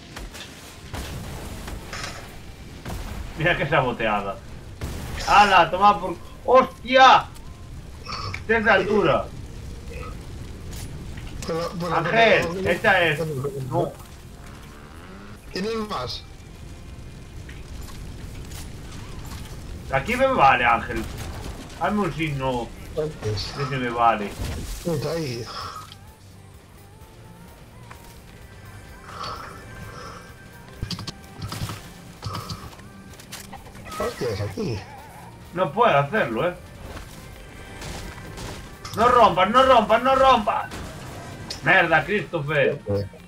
Mira qué saboteada. ¡Hala! Toma por... ¡Hostia! Desde altura. Pero- pero- Ángel, pero- esta es... No. ¿Tienes más? Aquí me vale, Ángel. Hazme un signo Antes. de que me vale. Está ahí. Hostias, aquí. No puedo hacerlo, ¿eh? No rompas, no rompas, no rompas. Merda, Christopher.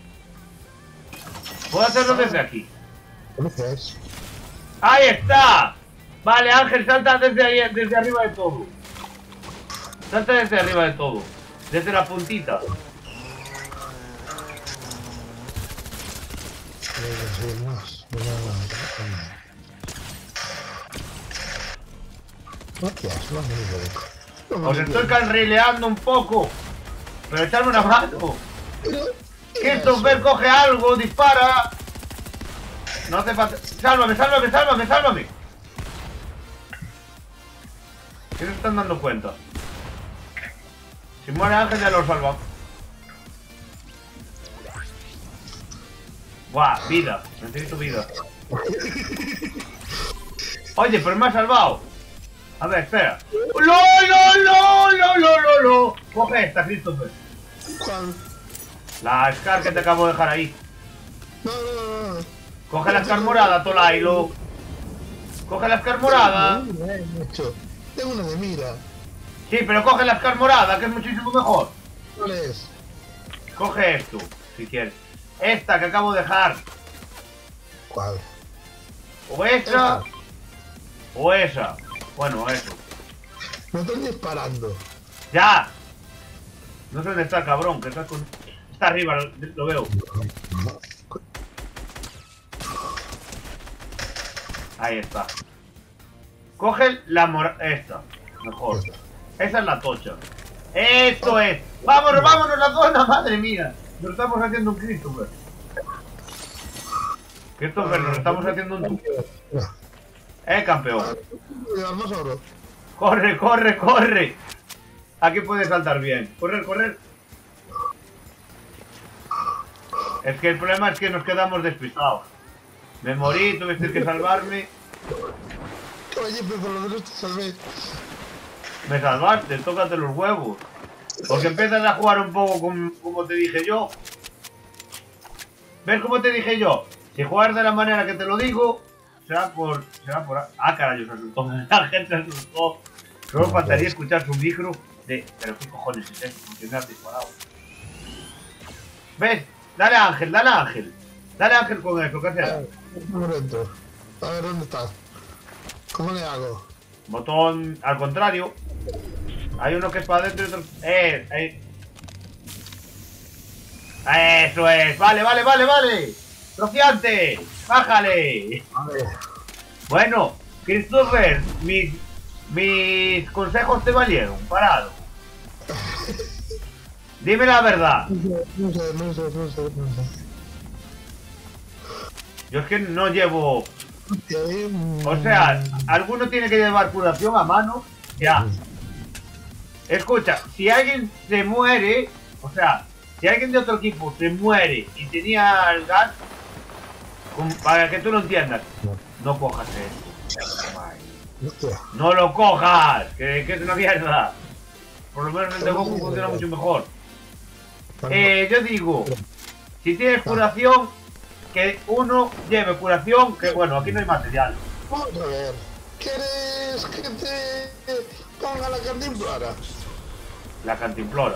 Puedo hacerlo desde aquí. Gracias. ¡Ahí está! Vale, Ángel, salta desde ahí, desde arriba de todo. Salta desde arriba de todo. Desde la puntita. Sí, más. No, no, no. Gracias, no me digo. No me Os digo. estoy carrileando un poco. Pero echarme una mano. Pero, Christopher, coge algo, dispara. No hace falta. Sálvame, sálvame, sálvame, sálvame. ¿Qué se están dando cuenta? Si muere Ángel ya lo salva. Buah, vida. Necesito vida. Oye, pero me ha salvado. A ver, espera. ¡Lo, lo, lo, lo, lo, lo, lo! Coge esta, Christopher. ¿Cuál? La Scar que te acabo de dejar ahí. No, no, no, no. Coge la Scar morada, Tolailo. Coge la Scar morada. Bien hecho. Tengo una de mira. Sí, pero coge la Scar morada, que es muchísimo mejor. ¿Cuál es? Coge esto, si quieres. Esta que acabo de dejar. ¿Cuál? O esa. O esa. Bueno, eso. Me están disparando. ¡Ya! No sé dónde está el cabrón, que está con... Está arriba, lo, lo veo. Ahí está. Coge la mora... Esta. Mejor. Esa es la tocha. ¡Esto es! ¡Vámonos, vámonos la zona! ¡Madre mía! Nos estamos haciendo un Christopher. Christopher, nos estamos haciendo un... tu- ¡Eh, campeón! Llevar más oro. ¡Corre, corre, corre! Aquí puedes saltar bien. ¡Correr, correr! Es que el problema es que nos quedamos despistados. Me morí, tuviste que salvarme. Oye, pero por lo menos te salvé. Me salvaste, tócate los huevos. Porque empiezas a jugar un poco como, como te dije yo. ¿Ves cómo te dije yo? Si juegas de la manera que te lo digo, será por... será por... Ah, carajo, se asustó. La gente se asustó. Solo faltaría escuchar su micro de... Pero qué cojones es esto, porque me has disparado. ¿Ves? Dale a Ángel, dale a Ángel. Dale a Ángel con eso, ¿qué haces? Un momento. A ver, ¿dónde está? ¿Cómo le hago? Botón al contrario. Hay uno que es para adentro y otro... ¡Eh! eh. ¡Eso es! ¡Vale, vale, vale, vale! ¡Rociante! ¡Bájale! A ver. Bueno, Christopher, mis, mis consejos te valieron, parado. Dime la verdad. No sé, no sé, no sé, no sé. Yo es que no llevo... Okay. O sea, alguno tiene que llevar curación a mano. Ya. Escucha, si alguien se muere, o sea, si alguien de otro equipo se muere y tenía el gas, para que tú lo entiendas, no cojas eso. No lo cojas, que, que es una mierda. Por lo menos el de Goku funciona mucho mejor. Eh, yo digo, si tienes curación, que uno lleve curación, que bueno, aquí no hay material. Vamos a ver. ¿Quieres que te ponga la cantimplora? La cantimplora.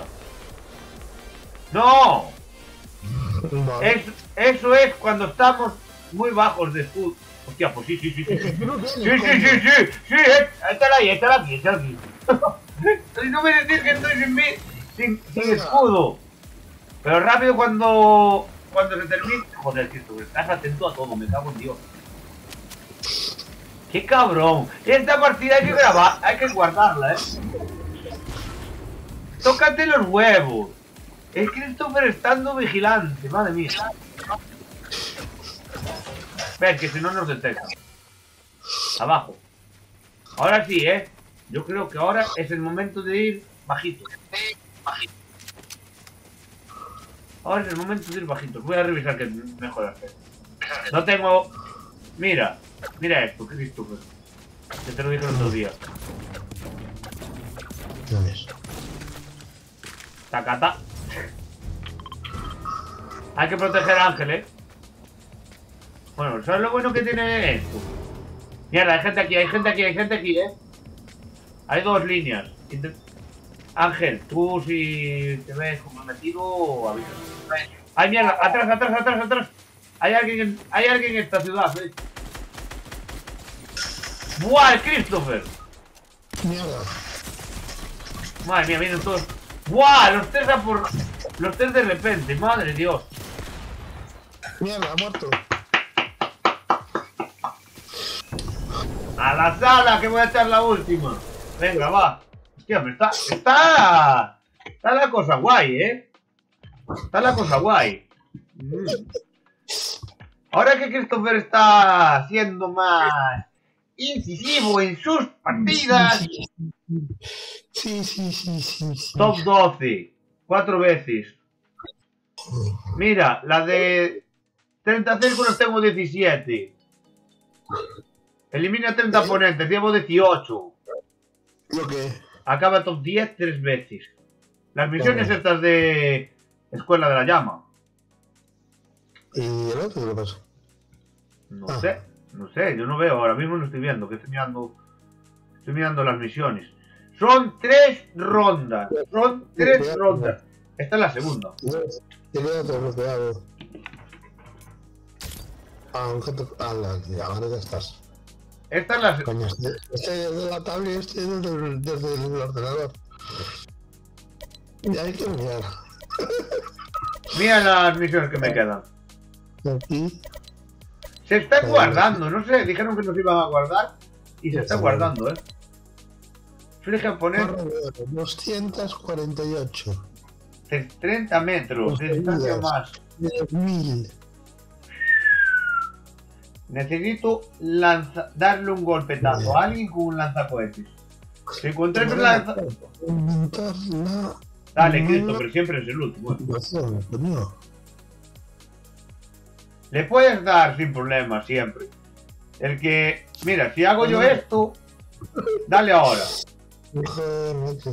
¡No! Vale. Es, eso es cuando estamos muy bajos de escudo. Hostia, pues sí, sí, sí, sí. Sí, sí, sí, sí, sí, sí, eh. Está ahí, está aquí, está aquí. Y no me decís que estoy sin, mí, sin, sin escudo. Pero rápido cuando... Cuando se termine... Joder, que tú estás atento a todo, me cago en Dios. ¡Qué cabrón! Esta partida hay que grabar, hay que guardarla, eh. Tócate los huevos. Es Christopher estando vigilante, madre mía. Ven, que si no nos detectan. Abajo. Ahora sí, eh. Yo creo que ahora es el momento de ir bajito. Ahora es el momento de ir bajito. Voy a revisar qué mejor hacer. No tengo... Mira. Mira esto, Christopher. Que te lo dije el otro día. ¿Qué ves? Tacata. Hay que proteger a Ángel, eh. Bueno, ¿sabes lo bueno que tiene esto? Mierda, hay gente aquí, hay gente aquí, hay gente aquí, eh. Hay dos líneas. Intent... Ángel, tú si te ves comprometido, avisa. ¡Ay, mierda! ¡Atrás, atrás, atrás, atrás! Hay alguien en, hay alguien en esta ciudad, eh. ¡Buah, el Christopher! Mierda. Madre mía, vienen todos. ¡Buah! Los tres a por... Los tres de repente, madre de Dios. Mierda, ha muerto. A la sala, que voy a echar la última. Venga, va. Hostia, me está... Está... Está la cosa guay, ¿eh? Está la cosa guay. Mm. Ahora que Christopher está siendo más incisivo en sus partidas. Sí, sí, sí, sí, sí. Top doce. Cuatro veces. Mira, la de treinta círculos tengo diecisiete. Elimina treinta oponentes, llevo dieciocho. ¿Lo qué? Acaba top diez tres veces. Las misiones Vale. estas de Escuela de la Llama. ¿Y el otro qué le pasa? No Ah. sé, no sé, yo no veo, ahora mismo no estoy viendo, que estoy mirando. Estoy mirando las misiones. Son tres rondas. Son tres rondas. Esta es la segunda. Y el otro bloqueado. Ah, un gato. Ah, la, ahora ya estás. Esta es la segunda. Coño, este, este de la tablet, este desde, desde el ordenador. Y hay que mirar. Mira las misiones que me quedan. Aquí. Se están guardando, no sé, dijeron que nos iban a guardar y se está guardando, eh. Fíjate poner doscientos cuarenta y ocho. treinta metros de distancia más. diez mil. Necesito lanza darle un golpetazo a alguien con un lanzacohetes. Si encontráis un lanza... Inventar la... Dale, Cristo, pero siempre es el último. activación, coño. Le puedes dar sin problema, siempre. El que... Mira, si hago yo esto... Dale ahora. Joder, macho.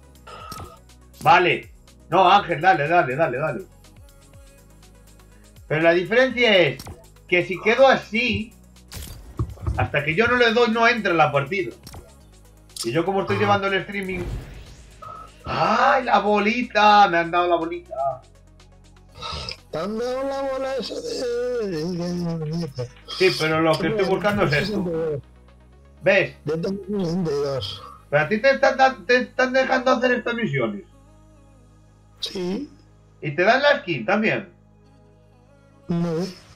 Vale. No, Ángel, dale, dale, dale, dale. Pero la diferencia es que si quedo así, hasta que yo no le doy no entra en la partida. Y yo como estoy Ah. llevando el streaming... ¡Ay, la bolita! Me han dado la bolita. ¿Te han dado la bola esa de...? Sí, pero lo que estoy buscando es esto. ¿Ves? Yo tengo sesenta y dos. Pero a ti te están, te están dejando hacer estas misiones. Sí. Y te dan la skin también. No.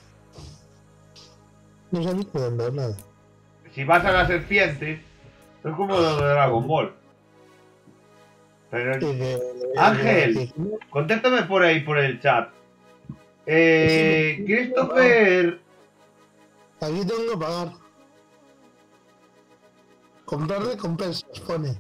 No se me pueden dar nada. Si vas a la serpiente, es como lo de Dragon Ball. Pero, Y que- Ángel, contéstame por ahí, por el chat. Eh, Christopher... Aquí tengo que pagar. Comprar recompensas, pone.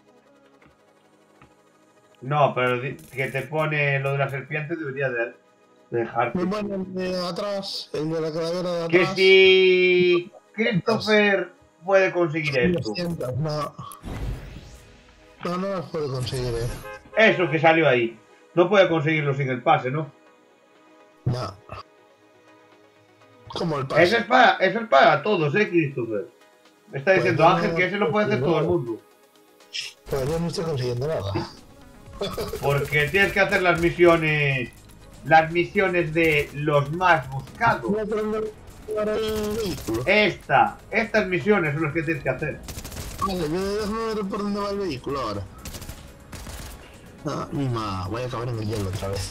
No, pero di- que te pone lo de la serpiente debería de dejarte. Me pone el de atrás, el de la calavera de Que atrás. si Christopher puede conseguir esto. doscientas, no. No, no las puedo conseguir, eh. Eso que salió ahí. No puede conseguirlo sin el pase, ¿no? No. Como el pase. Eso es para, eso es para todos, ¿eh, Christopher? Me está Pues diciendo yo Ángel no- que ese lo puede hacer todo el mundo. Pues yo no estoy consiguiendo nada. Porque tienes que hacer las misiones... Las misiones de los más buscados. Voy a prender ahora el vehículo. Esta, estas misiones son las que tienes que hacer. Vale, yo déjame ver por dónde va el vehículo ahora. No, mi ma, voy a acabar en el hielo otra vez.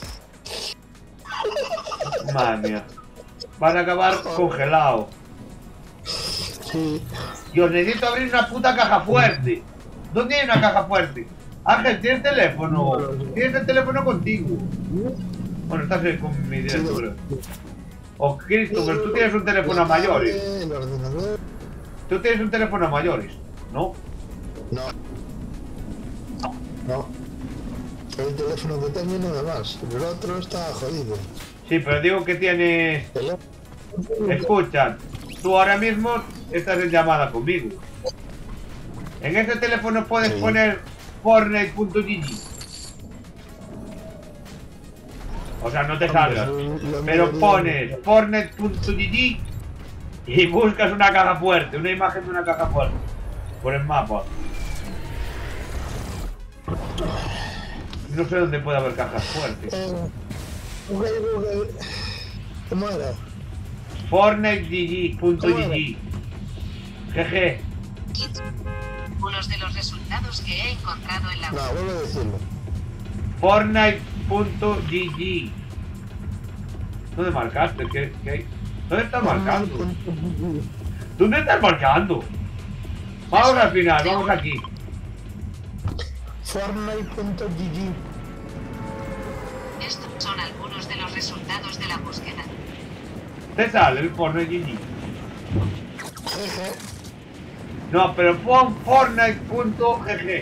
Madre mía. Van a acabar congelados. Sí. Dios, necesito abrir una puta caja fuerte. ¿Dónde hay una caja fuerte? Ángel, ¿tienes teléfono? ¿Tienes el teléfono contigo? Bueno, estás eh, con mi director. O Christopher, tú tienes un teléfono a mayores. El ordenador. Tú tienes un teléfono a mayores, ¿no? No. No. El teléfono que tengo y nada más. El otro está jodido. Sí, pero digo que tienes... Teléfono. Escucha, tú ahora mismo estás en llamada conmigo. En ese teléfono puedes Sí. poner Fortnite punto g g. O sea, no te salgas. Pero pones Fortnite punto g g y buscas una caja fuerte, una imagen de una caja fuerte. Por el mapa. No sé dónde puede haber cajas fuertes. Eh, Google, Google. ¿Cómo era? Fortnite punto g g. Jeje. Unos de los resultados que he encontrado en la No, vuelvo a decirlo. Fortnite punto g g. ¿Dónde marcaste? ¿Qué, qué? ¿Dónde estás marcando? ¿Dónde estás marcando? Vamos al final, vamos aquí. Fortnite punto g g. Estos son algunos de los resultados de la búsqueda. Te sale el Fortnite G G. Jeje. No, pero pon Fortnite punto g g.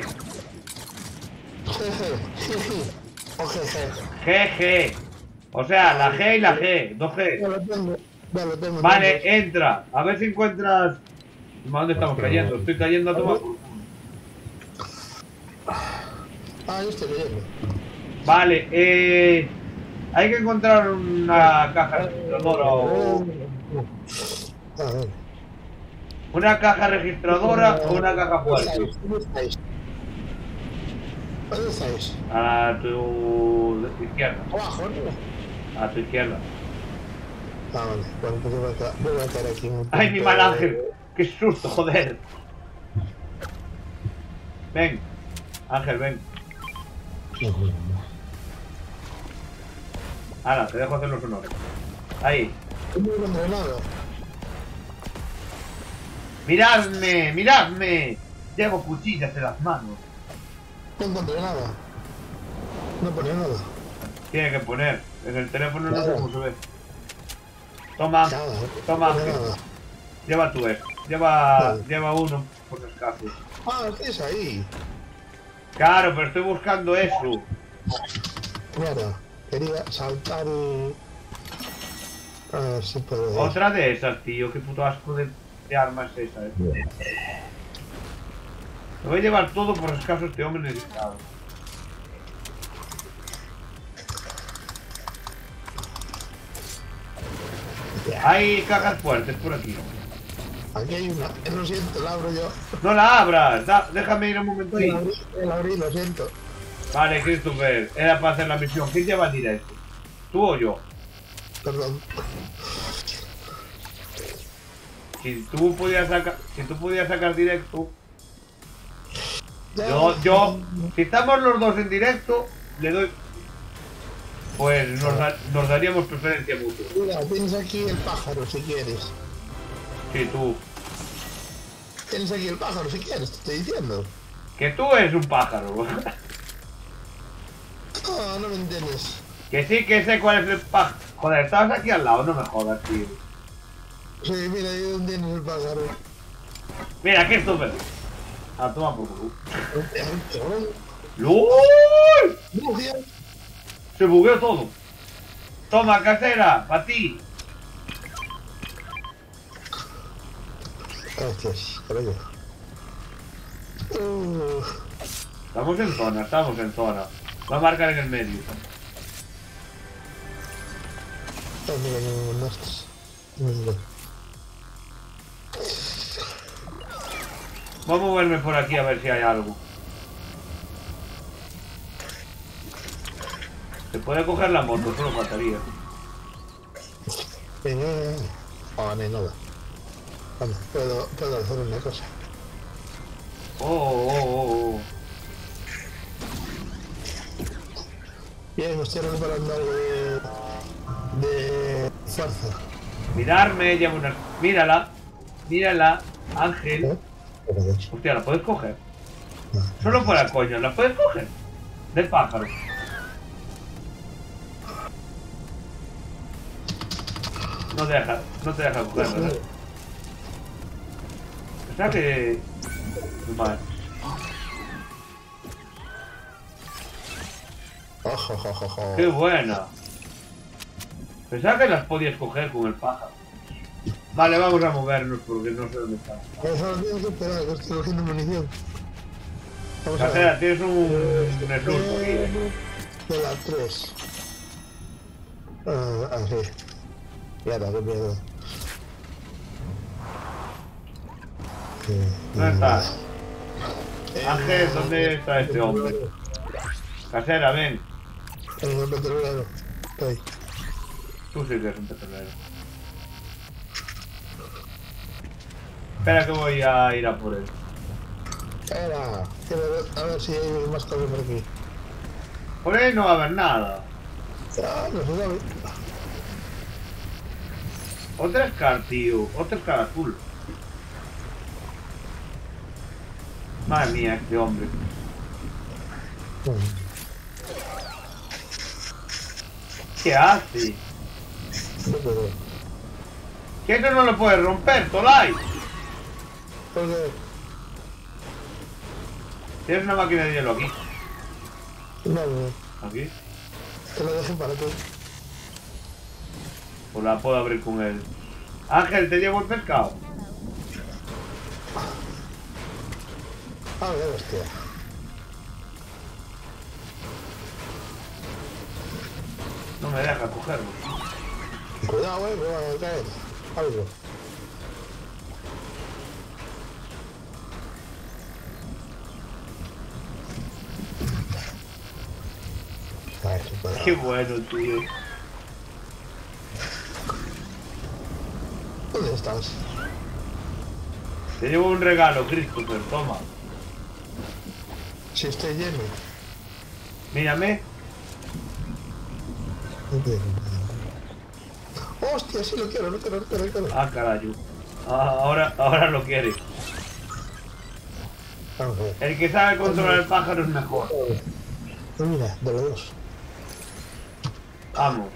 Jeje. Jeje. O jeje. G G. O sea, la G y la G. Dos Ya G. lo tengo. Ya lo tengo. Vale, entra. A ver si encuentras... ¿A dónde estamos cayendo? Estoy cayendo a tomar por culo. Ah, yo estoy leyendo. Vale, eh... hay que encontrar una caja registradora o... A ver. Una caja registradora o una caja fuerte. ¿Dónde estáis? ¿Dónde estáis? A tu izquierda. Abajo, ¿no? A tu izquierda. Ah, vale. Bueno, pues yo voy a quedar, voy a quedar aquí en un ¡Ay, mi punto mal de- ángel! ¡Qué susto, joder! Ven. Ángel, ven. Ahora, te dejo hacer los honores. Ahí. No encontré nada. ¡Miradme! ¡Miradme! Llevo cuchillas en las manos. No encontré nada. No ponía nada. Tiene que poner. En el teléfono no sé cómo se ve. Toma. Nada. Toma, No ponía Ángel. nada. Lleva tu ex. Lleva, Vale. lleva uno, por si acaso. Ah, estáis ahí. Claro, pero estoy buscando eso. Mira, quería saltar y... A ver si puedo ver. Otra de esas, tío. Qué puto asco de, de armas es esa, eh. Me voy a llevar todo por si acaso este hombre necesitado. Hay cajas fuertes por aquí. Aquí hay una. Lo siento, la abro yo. ¡No la abras! Da, déjame ir un momento ahí. La abrí, la abrí, lo siento. Vale, Christopher, era para hacer la misión. ¿Quién lleva el directo? ¿Tú o yo? Perdón. Si tú pudieras sacar, si tú pudieras sacar directo, Ya. yo, yo, si estamos los dos en directo, le doy, pues nos, da- nos daríamos preferencia mutua. Mira, tienes aquí el pájaro si quieres. Sí, tú, Tienes aquí el pájaro si quieres, te estoy diciendo. que tú eres un pájaro. No, no me entiendes. Que sí, que sé cuál es el pájaro. Joder, estabas aquí al lado, no me jodas, tío. Sí, mira, ¿y dónde tienes el pájaro? Mira, Christopher. Ah, toma por culo. Cabrón. ¡Lol! Gracias. Se bugueó todo. Toma, casera, para ti. Gracias, carajo. Uh, Estamos en zona, estamos en zona. Va a marcar en el medio. ah, mira, me mandaste. Mira. Voy a moverme por aquí a ver si hay algo. Se puede coger la moto, solo faltaría. Venga, oh, no hay nada. Vamos, puedo, puedo hacer una cosa. Oh, oh, oh, oh. Bien, me estoy recuperando algo de... de fuerza. Mirarme, llevo una... Mírala. Mírala, Ángel. ¿Eh? Joder. Hostia, ¿la puedes coger? No, Solo fuera coño, ¿la puedes coger? Del pájaro. No te deja, no te deja cogerla, ¿verdad? O sea que... Vale. Ojo, ojo, ojo, ojo. ¡Qué buena! Pensaba que las podías coger con el pájaro. Vale, vamos a movernos porque no sé dónde está. Eso lo tengo que esperar, que estoy cogiendo munición. Vamos a Casera, ver. tienes un, un resurso aquí, eh. De la tres. Ah, ah, sí. Ya está, qué miedo. ¿Dónde estás? Ángel, ¿dónde está este hombre? Casera, ven. En el petrolero. Estoy. Tú sí que eres un petrolero. Espera que voy a ir a por él. Espera, quiero ver, a ver si hay más cosas por aquí. Por él no va a haber nada. Ah, no se sabe. Otra Scar, tío. Otra Scar azul. Madre mía, este hombre. ¿Qué hace? No puedo. ¿Que eso no lo puedes romper, Tolai? Porque... Tienes una máquina de hielo aquí. No, no. Aquí. Te lo dejo para ti. Pues la puedo abrir con él. Ángel, ¿te llevo el pescado? A ver, hostia. No me deja cogerlo. Cuidado, eh, me va a caer. Algo. A ver, si puedo. Qué bueno, tío. ¿Dónde estás? Te llevo un regalo, Christopher, toma. Si estoy lleno. Mírame. No tengo nada. Hostia, sí lo quiero, lo quiero, lo quiero, lo quiero. Ah, carajo. Ah, ahora, ahora lo quiere. Vamos a ver. El que sabe controlar el pájaro es mejor. No, mira, de los dos. Vamos.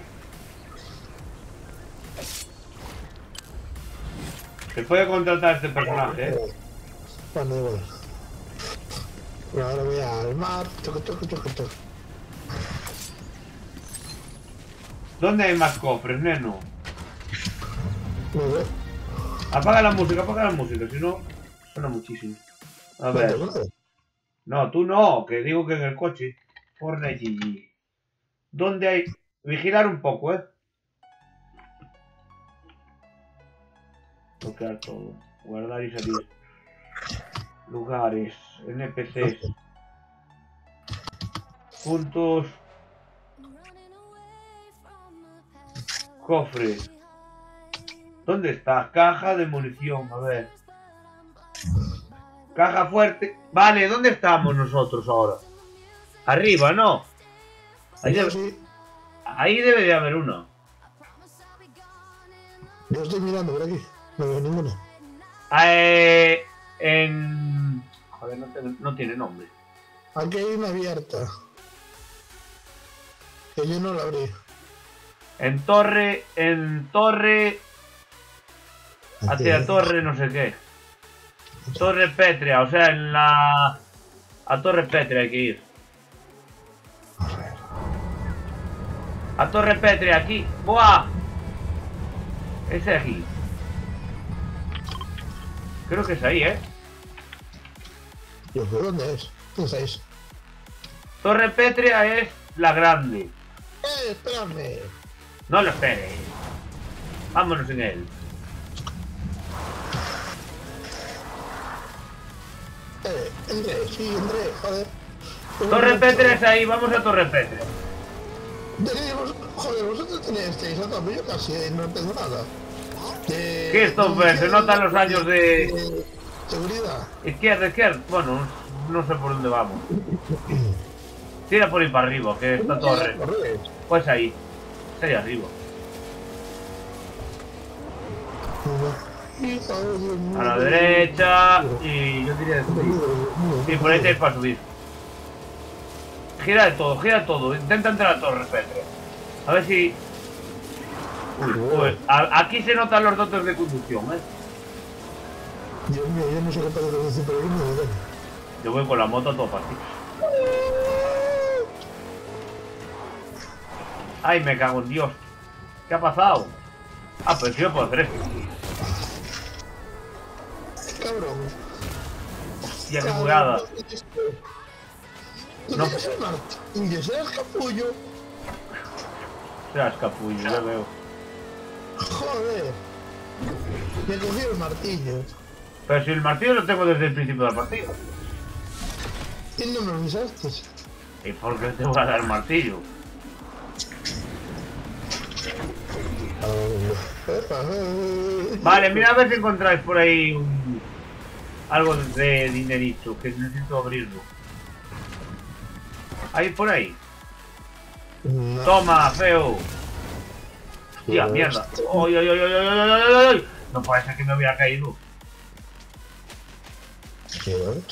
Se puede contratar a este personaje, ¿eh? Bueno, da igual. Bueno, ahora voy al mar. Choco, choco, choco, choco. ¿Dónde hay más cofres, neno? No veo. Apaga la música, apaga la música, si no, suena muchísimo. A No ver. tengo nada. No, tú no, que digo que en el coche. Por allí. ¿Dónde hay? Vigilar un poco, ¿eh? Bloquear todo. Guardar y salir. Lugares. N P Cs. Puntos. Cofre. ¿Dónde está? Caja de munición. A ver. Caja fuerte. Vale, ¿dónde estamos nosotros ahora? Arriba, ¿no? Ahí, Yo debe, sí. ahí debe de haber uno. Yo estoy mirando por aquí. No veo ninguna. Eh, en... Joder, no, te- no tiene nombre. Aquí hay una abierta. Que yo no la abrí. En torre... En torre... Hacia torre no sé qué. Torre pétrea, o sea, en la... A torre pétrea hay que ir. A ver. A torre pétrea, aquí. ¡Buah! Ese aquí. Creo que es ahí, ¿eh? Yo, ¿pero dónde es? ¿Dónde estáis? Torre pétrea es la grande. ¡Eh, espérame! No lo esperes. Vámonos en él. Eh, entré, sí, entré, joder. Torre pétrea es ahí, vamos a torre pétrea. Tenemos, joder, vosotros tenéis a tope, yo casi eh, no tengo nada. De, Christopher, se notan los años de... de seguridad. Izquierda, izquierda. Bueno, no sé por dónde vamos. Tira por ahí para arriba, que esta torre. Corre. Pues ahí. Es ahí arriba. A la derecha. Y yo diría de subir. Y por ahí tenéis para subir. Gira de todo, gira de todo. Intenta entrar a la torre pétrea. A ver si... Uy, uy. A- aquí se notan los dotes de conducción, ¿eh? Dios mío, yo no soy capaz de conducir por aquí ni de daño. Yo voy con la moto a todo partido. Ay, me cago en Dios. ¿Qué ha pasado? Ah, pues yo puedo hacer esto. Cabrón. Hostia, qué jugada. No No. tienes el martillo, serás capullo. Serás capullo, ya veo. Joder. Me cogí el martillo. Pero si el martillo lo tengo desde el principio del partido. Y no me avisaste. ¿Y por qué te voy a dar el martillo? Vale, mira a ver si encontráis por ahí un... algo de dinerito, que necesito abrirlo. Ahí por ahí. No. Toma, feo. Tía, mierda. ¡Ay, ay, ay, ay, ay, ay, ay, ay, ay! No puede ser que me hubiera caído. ¿Qué?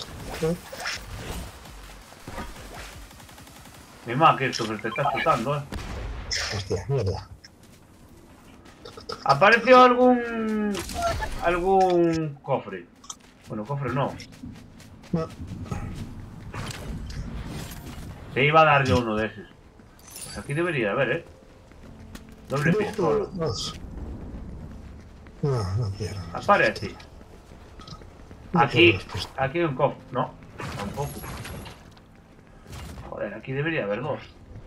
Mi ma, que esto que te está chutando, eh. Hostia, mierda. ¿Apareció algún... algún cofre? Bueno, cofre no. No. Te iba a dar yo uno de esos. Pues aquí debería haber, ¿eh? Doble pistola. Dos. No, no quiero. Aparece. No Aquí, quiero las aquí hay un cofre. No, tampoco. Joder, aquí debería haber dos.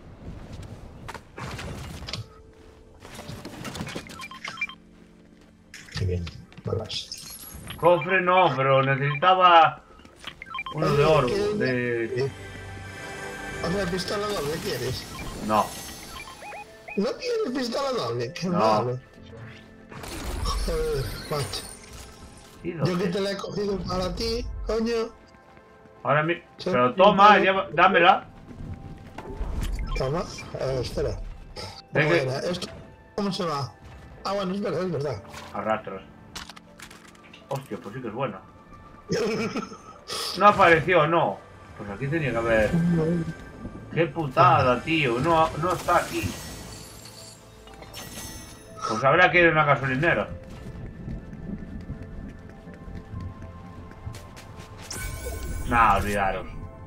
Qué bien, balas. Cofre no, pero necesitaba uno de oro. ¿Qué- De... O sea, pistola doble, ¿quieres? No, ¿No quieres pistola doble? Qué No. malo. Joder, macho. sí, no Yo que sé. te la he cogido para ti, coño. Ahora mi... Sí, Pero toma, sí. lleva- dámela. Toma, eh, espera. Ve ¿Cómo que- era? ¿Esto cómo se va? Ah, bueno, es verdad, es verdad. Arrastras. Hostia, pues sí que es buena. No apareció, no. Pues aquí tenía que haber... Qué putada, tío. No, no está aquí. Pues habrá que ir a una gasolinera. Nah, olvidaros.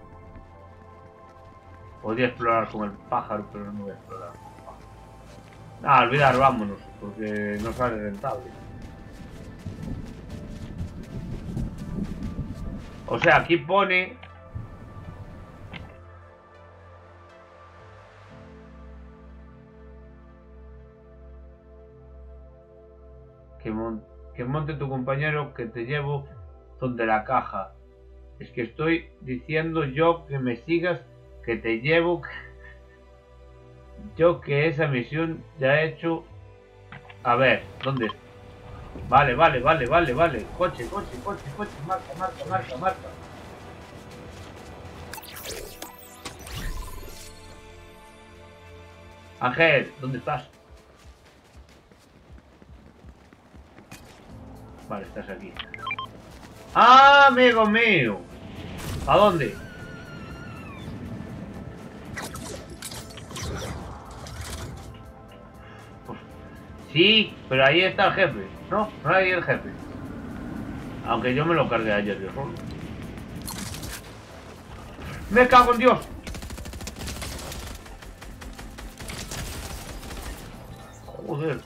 Podría explorar con el pájaro, pero no voy a explorar con el pájaro. Nah, olvidar, vámonos, porque no sale rentable. O sea, aquí pone... Que mon... que monte tu compañero, que te llevo donde la caja. Es que estoy diciendo yo que me sigas, que te llevo. Yo que esa misión ya he hecho. A ver, ¿dónde está? Vale, vale, vale, vale, vale. Coche, coche, coche, coche. Marca, marca, marca, marca. Ángel, ¿dónde estás? Vale, estás aquí. ¡Ah, amigo mío! ¿A dónde? Pues, sí, pero ahí está el jefe. No, no hay el jefe. Aunque yo me lo cargué ayer yo solo. ¡Me cago en Dios! Joder.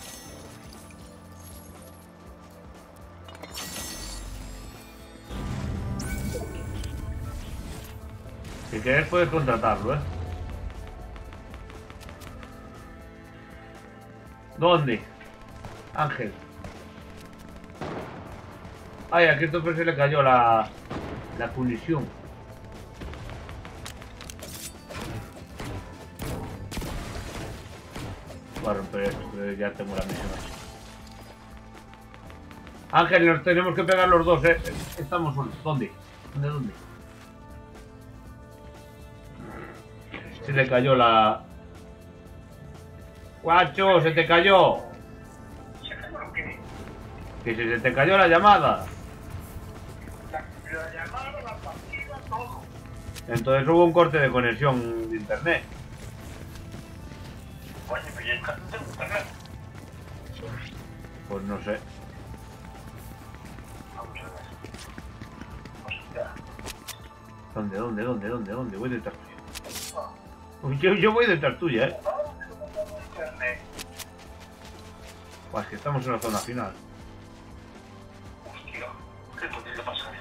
Si querés puedes contratarlo, ¿eh? ¿Dónde? Ángel. Ay, a Christopher se le cayó la... la punición. Voy a romper esto, pero ya tengo la misión así. Ángel, nos tenemos que pegar los dos, ¿eh? Estamos solos. ¿Dónde? ¿Dónde? ¿Dónde? Se le cayó la... ¡Guacho! ¡Se te cayó! ¿Se cayó qué? Que si se te cayó la llamada. La, la llamada, la partida, todo. Entonces hubo un corte de conexión de internet. Oye, pero ya está en internet. Pues no sé. Vamos a ver. Hostia. ¿Dónde? ¿Dónde? ¿Dónde? ¿Dónde? ¿Dónde? Voy detrás tuya. Uy, Yo, yo voy detrás tuya, ¿eh? Internet. Pues que estamos en la zona final. Hostia, ¿qué podría pasar?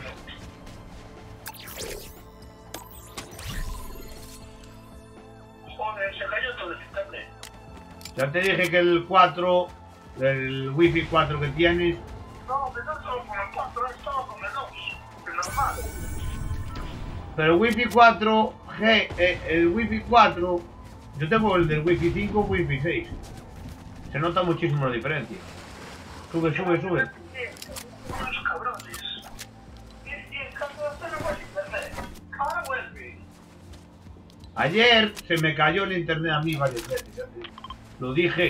Joder, se cayó todo el internet. Ya te dije que el cuatro, el wifi cuatro que tienes... No, pero no estaba con el cuatro, estaba con el dos. El normal. Pero el wifi cuatro G, eh, el wifi cuatro... Yo tengo el del wifi cinco, wifi seis. Se nota muchísimo la diferencia. Sube, sube, sube. Unos cabrones. Y, y el caso de no más internet. Ahora vuelve. Ayer se me cayó el internet a mí varias veces. Ya te digo. Lo dije.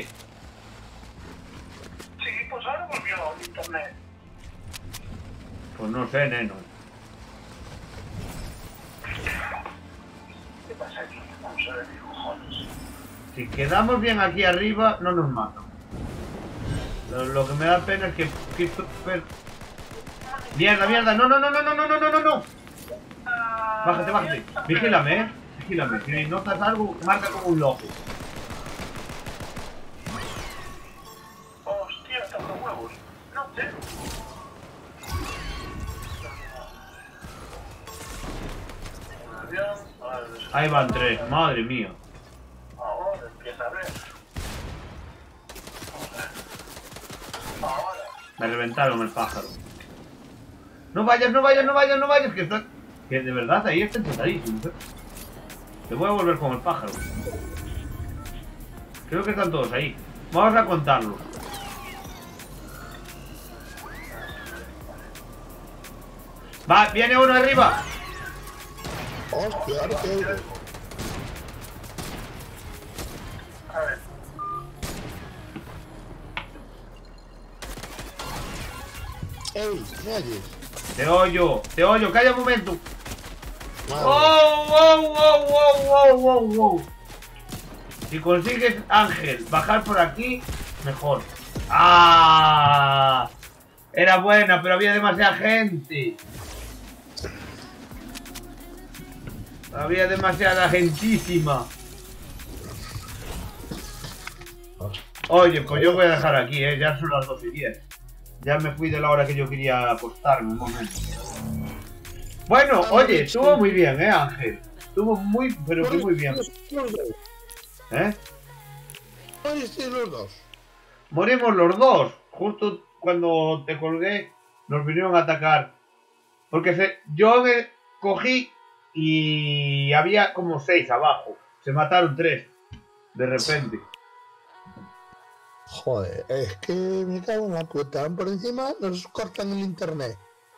Sí, pues ahora volvió el internet. Pues no sé, neno. ¿Qué pasa aquí? Vamos a ver, cojones. Si quedamos bien aquí arriba, no nos matan. Lo, lo que me da pena es que... que per... Mierda, mierda. No, no, no, no, no, no, no, no, no, no. Bájate, bájate. Vigílame, eh. Vigílame. Si notas algo, marca como un loco. Hostia, toca huevos. No sé. Ahí van tres. Madre mía. Ahora empieza a ver. Ahora. Me reventaron el pájaro. No vayas, no vayas, no vayas, no vayas. Que está... Que de verdad ahí está enchetadísimo, ¿eh? Te voy a volver con el pájaro. Creo que están todos ahí. Vamos a contarlos. Va, viene uno arriba. Hostia, ahora te oigo. A ver. Ey, ¿me oyes? Te oyo, te oyo, calla un momento. Madre. ¡Wow, wow, wow, wow, wow, wow, wow! Si consigues, Ángel, bajar por aquí, mejor. ¡Ah! Era buena, pero había demasiada gente. Había demasiada gentísima. Oye, pues yo voy a dejar aquí, ¿eh? Ya son las doce y diez. Ya me fui de la hora que yo quería acostarme un momento. Bueno, oye, estuvo muy bien, ¿eh, Ángel? Estuvo muy, pero que muy bien. ¿Eh? Moriste los dos. Morimos los dos. Justo, cuando te colgué, nos vinieron a atacar. Porque se, yo me cogí y había como seis abajo. Se mataron tres. De repente. Joder, es que me cago en la puta. Por encima nos cortan el internet.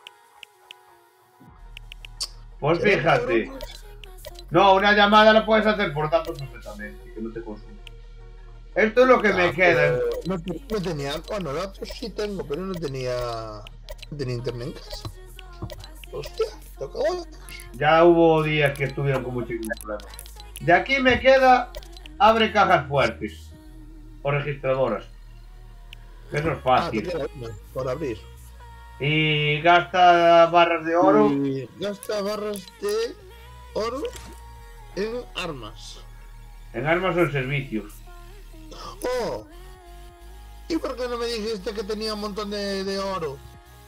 Pues fíjate. No, una llamada la puedes hacer por datos perfectamente, que no te consume. Esto es lo que Ah, me queda. No, no tenía, bueno, datos sí tengo, pero no tenía, no tenía internet en casa. Hostia, toca bolas. Ya hubo días que estuvieron con muchísimos problemas. De aquí me queda, abre cajas fuertes. O registradoras. Eso es Ah, te fácil. queda una por abrir. Y gasta barras de oro. Y gasta barras de oro en armas. En armas o en servicios. Oh, ¿y por qué no me dijiste que tenía un montón de, de oro?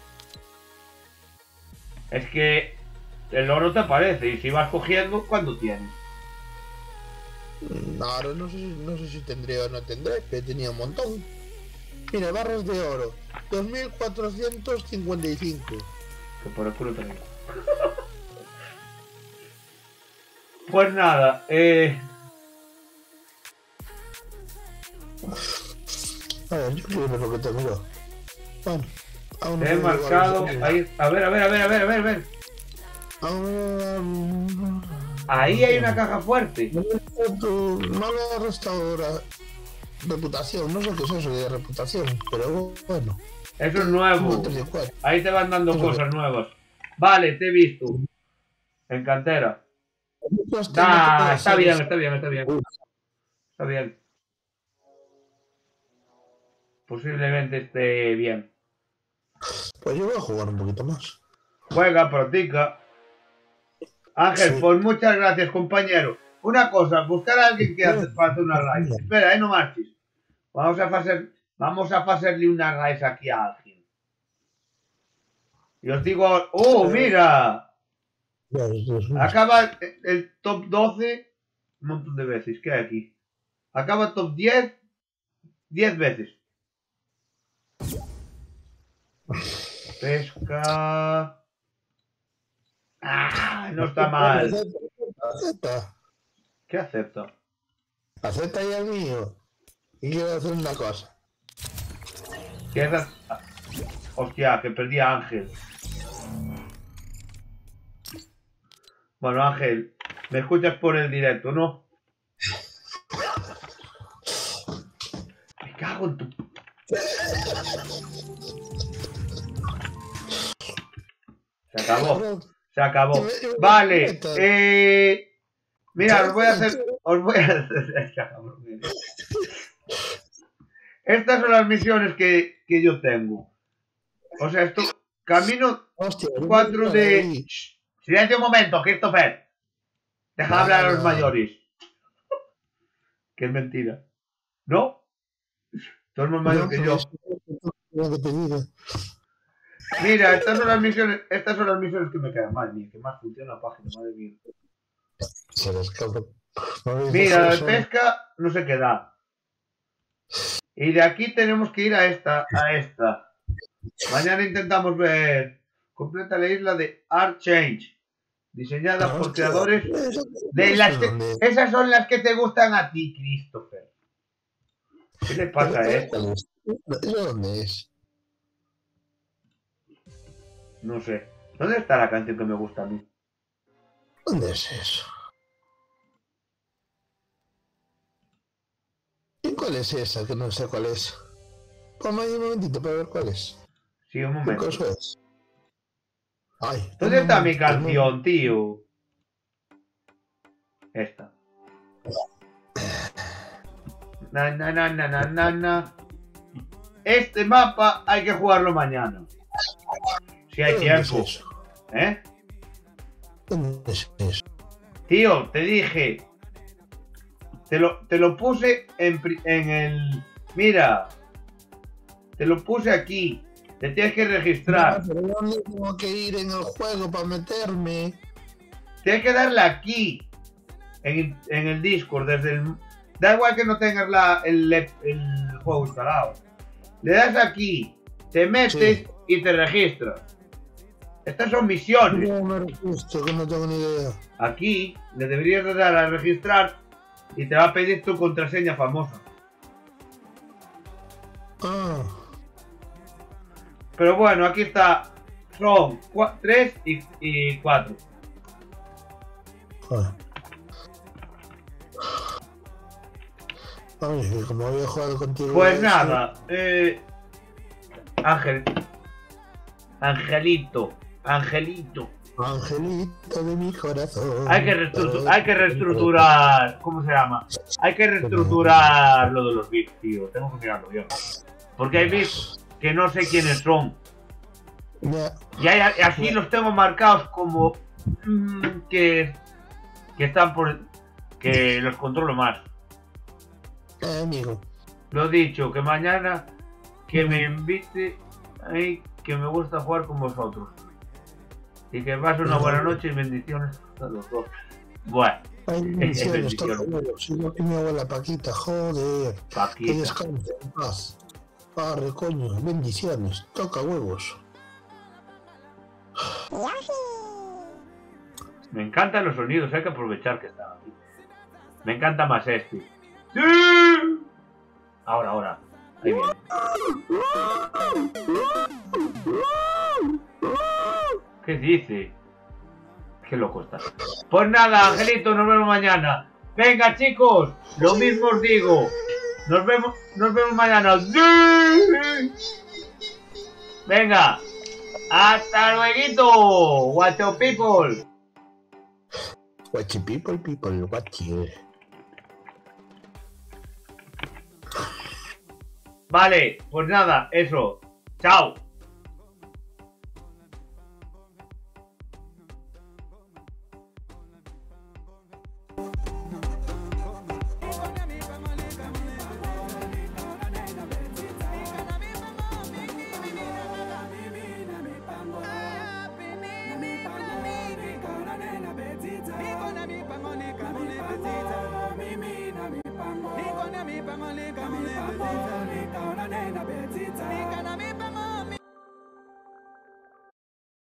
Es que el oro te aparece y si vas cogiendo, ¿cuándo tienes? Mm, Ahora no sé, si- no sé si tendré o no tendré, pero tenía un montón. Mira, barras de oro, dos mil cuatrocientos cincuenta y cinco. Que por el culo te digo. Pues nada, eh... A ver, yo quiero ver lo que tengo yo. Bueno, aún no te he me llegado marcado. a los- Ahí, a ver, a ver, a ver, a ver, a ver, a ver. Aún- Ahí hay una caja fuerte. No le- no le he restado la reputación, no sé qué es eso de reputación, pero bueno. Eso es nuevo. Un tres de cuatro. Ahí te van dando Eso cosas nuevas. Vale, te he visto. En cantera. Estas tengo Ah, todas está bien, esas. está bien, está bien. Está bien. Posiblemente esté bien. Pues yo voy a jugar un poquito más. Juega, practica. Ángel, Sí. pues muchas gracias, compañero. Una cosa, buscar a alguien que hace, para hacer una raid. Espera, ahí no marches. Vamos a hacer, vamos a hacerle una raid aquí a alguien. Y os digo, ¡oh, mira! Ya, ya, ya. Acaba el, el top doce un montón de veces. ¿Qué hay aquí? Acaba el top diez diez veces. Pesca. Ah, no está mal. Acepta. ¿Qué acepta? Acepta ya el mío. Y quiero hacer una cosa. ¿Qué hace? Ah, hostia, que perdí a Ángel. Bueno, Ángel, me escuchas por el directo, ¿no? Me cago en tu... Se acabó. Se acabó. Vale. Eh, mira, os voy a hacer... Os voy a hacer... Estas son las misiones que, que yo tengo. O sea, esto... Camino Hostia, cuatro de... ahí. Shh, silencio un momento, Christopher. Deja hablar a los mayores. Que es mentira. ¿No? Tú eres más mayor No, que pero yo. es lo que te diga. Mira, estas son las misiones, estas son las misiones que me quedan. Madre mía, que más funciona la página, madre mía. Se les cabrón. No me dices Mira, de eso. pesca no se queda. Y de aquí tenemos que ir a esta, a esta. Mañana intentamos ver. Completa la isla de Art Change. Diseñada por Hostia, creadores eso- de eso las que, dónde- esas son las que te gustan a ti, Christopher. ¿Qué le pasa a ¿Eso esto? cuál es? ¿Eso dónde es? No sé. ¿Dónde está la canción que me gusta a mí? ¿Dónde es eso? ¿Y cuál es esa? Que no sé cuál es. Ponme ahí un momentito para ver cuál es. Sí, un ¿Qué momento. cosa es? Ay, ¿Dónde un está mi momento, un canción, tío? Esta. Na, na, na, na, na, na, na. Este mapa hay que jugarlo mañana. Si hay ¿Dónde es tiempo. eso? ¿Eh? ¿Dónde es eso? Tío, te dije. Te lo, te lo puse en, pri- en el... Mira. Te lo puse aquí. Te tienes que registrar. No, pero ¿dónde tengo que ir en el juego para meterme? Tienes que darle aquí. En, en el Discord. Desde el... Da igual que no tengas la, el, el juego instalado. Le das aquí. te metes Sí. y te registras. Estas son misiones. ¿Cómo me registro? Que no tengo ni idea. Aquí le deberías de dar a registrar y te va a pedir tu contraseña famosa. Ah, Pero bueno, aquí está. Son tres y cuatro. joder. Ay, que como había jugado contigo. Pues eso- nada, eh, Ángel, Angelito, Angelito. Angelito de mi corazón. Hay que, reestructu- hay que reestructurar, ¿cómo se llama? Hay que reestructurar lo de los V I Ps, tío. Tengo que mirarlo yo. Porque hay V I Ps que no sé quiénes son. Ya, Y hay, así los tengo marcados como mm, que, que están por... que los controlo más. eh, amigo. Lo dicho, que mañana que me invite ahí, que me gusta jugar con vosotros. Y que pase una buena noche y bendiciones a los dos. Bueno, Ay, bendiciones, bendición. toca huevos. Igual que mi abuela Paquita, joder. Que Paquita. descanse en paz. Arre, coño, bendiciones, toca huevos. Me encantan los sonidos, hay que aprovechar que están aquí. Me encanta más este. ¡Sí! Ahora, ahora. Ahí viene. ¿Qué dice? Qué loco está. Pues nada, Angelito, nos vemos mañana. Venga, chicos, lo mismo os digo. Nos vemos, nos vemos mañana. ¡Sí! Venga, hasta luego, Guacho people. Watchy people, people, watchy. Vale, pues nada, eso. Chao. Niko na mipango, niko na mipango, niko na mipango, niko na mipango, niko na mipango.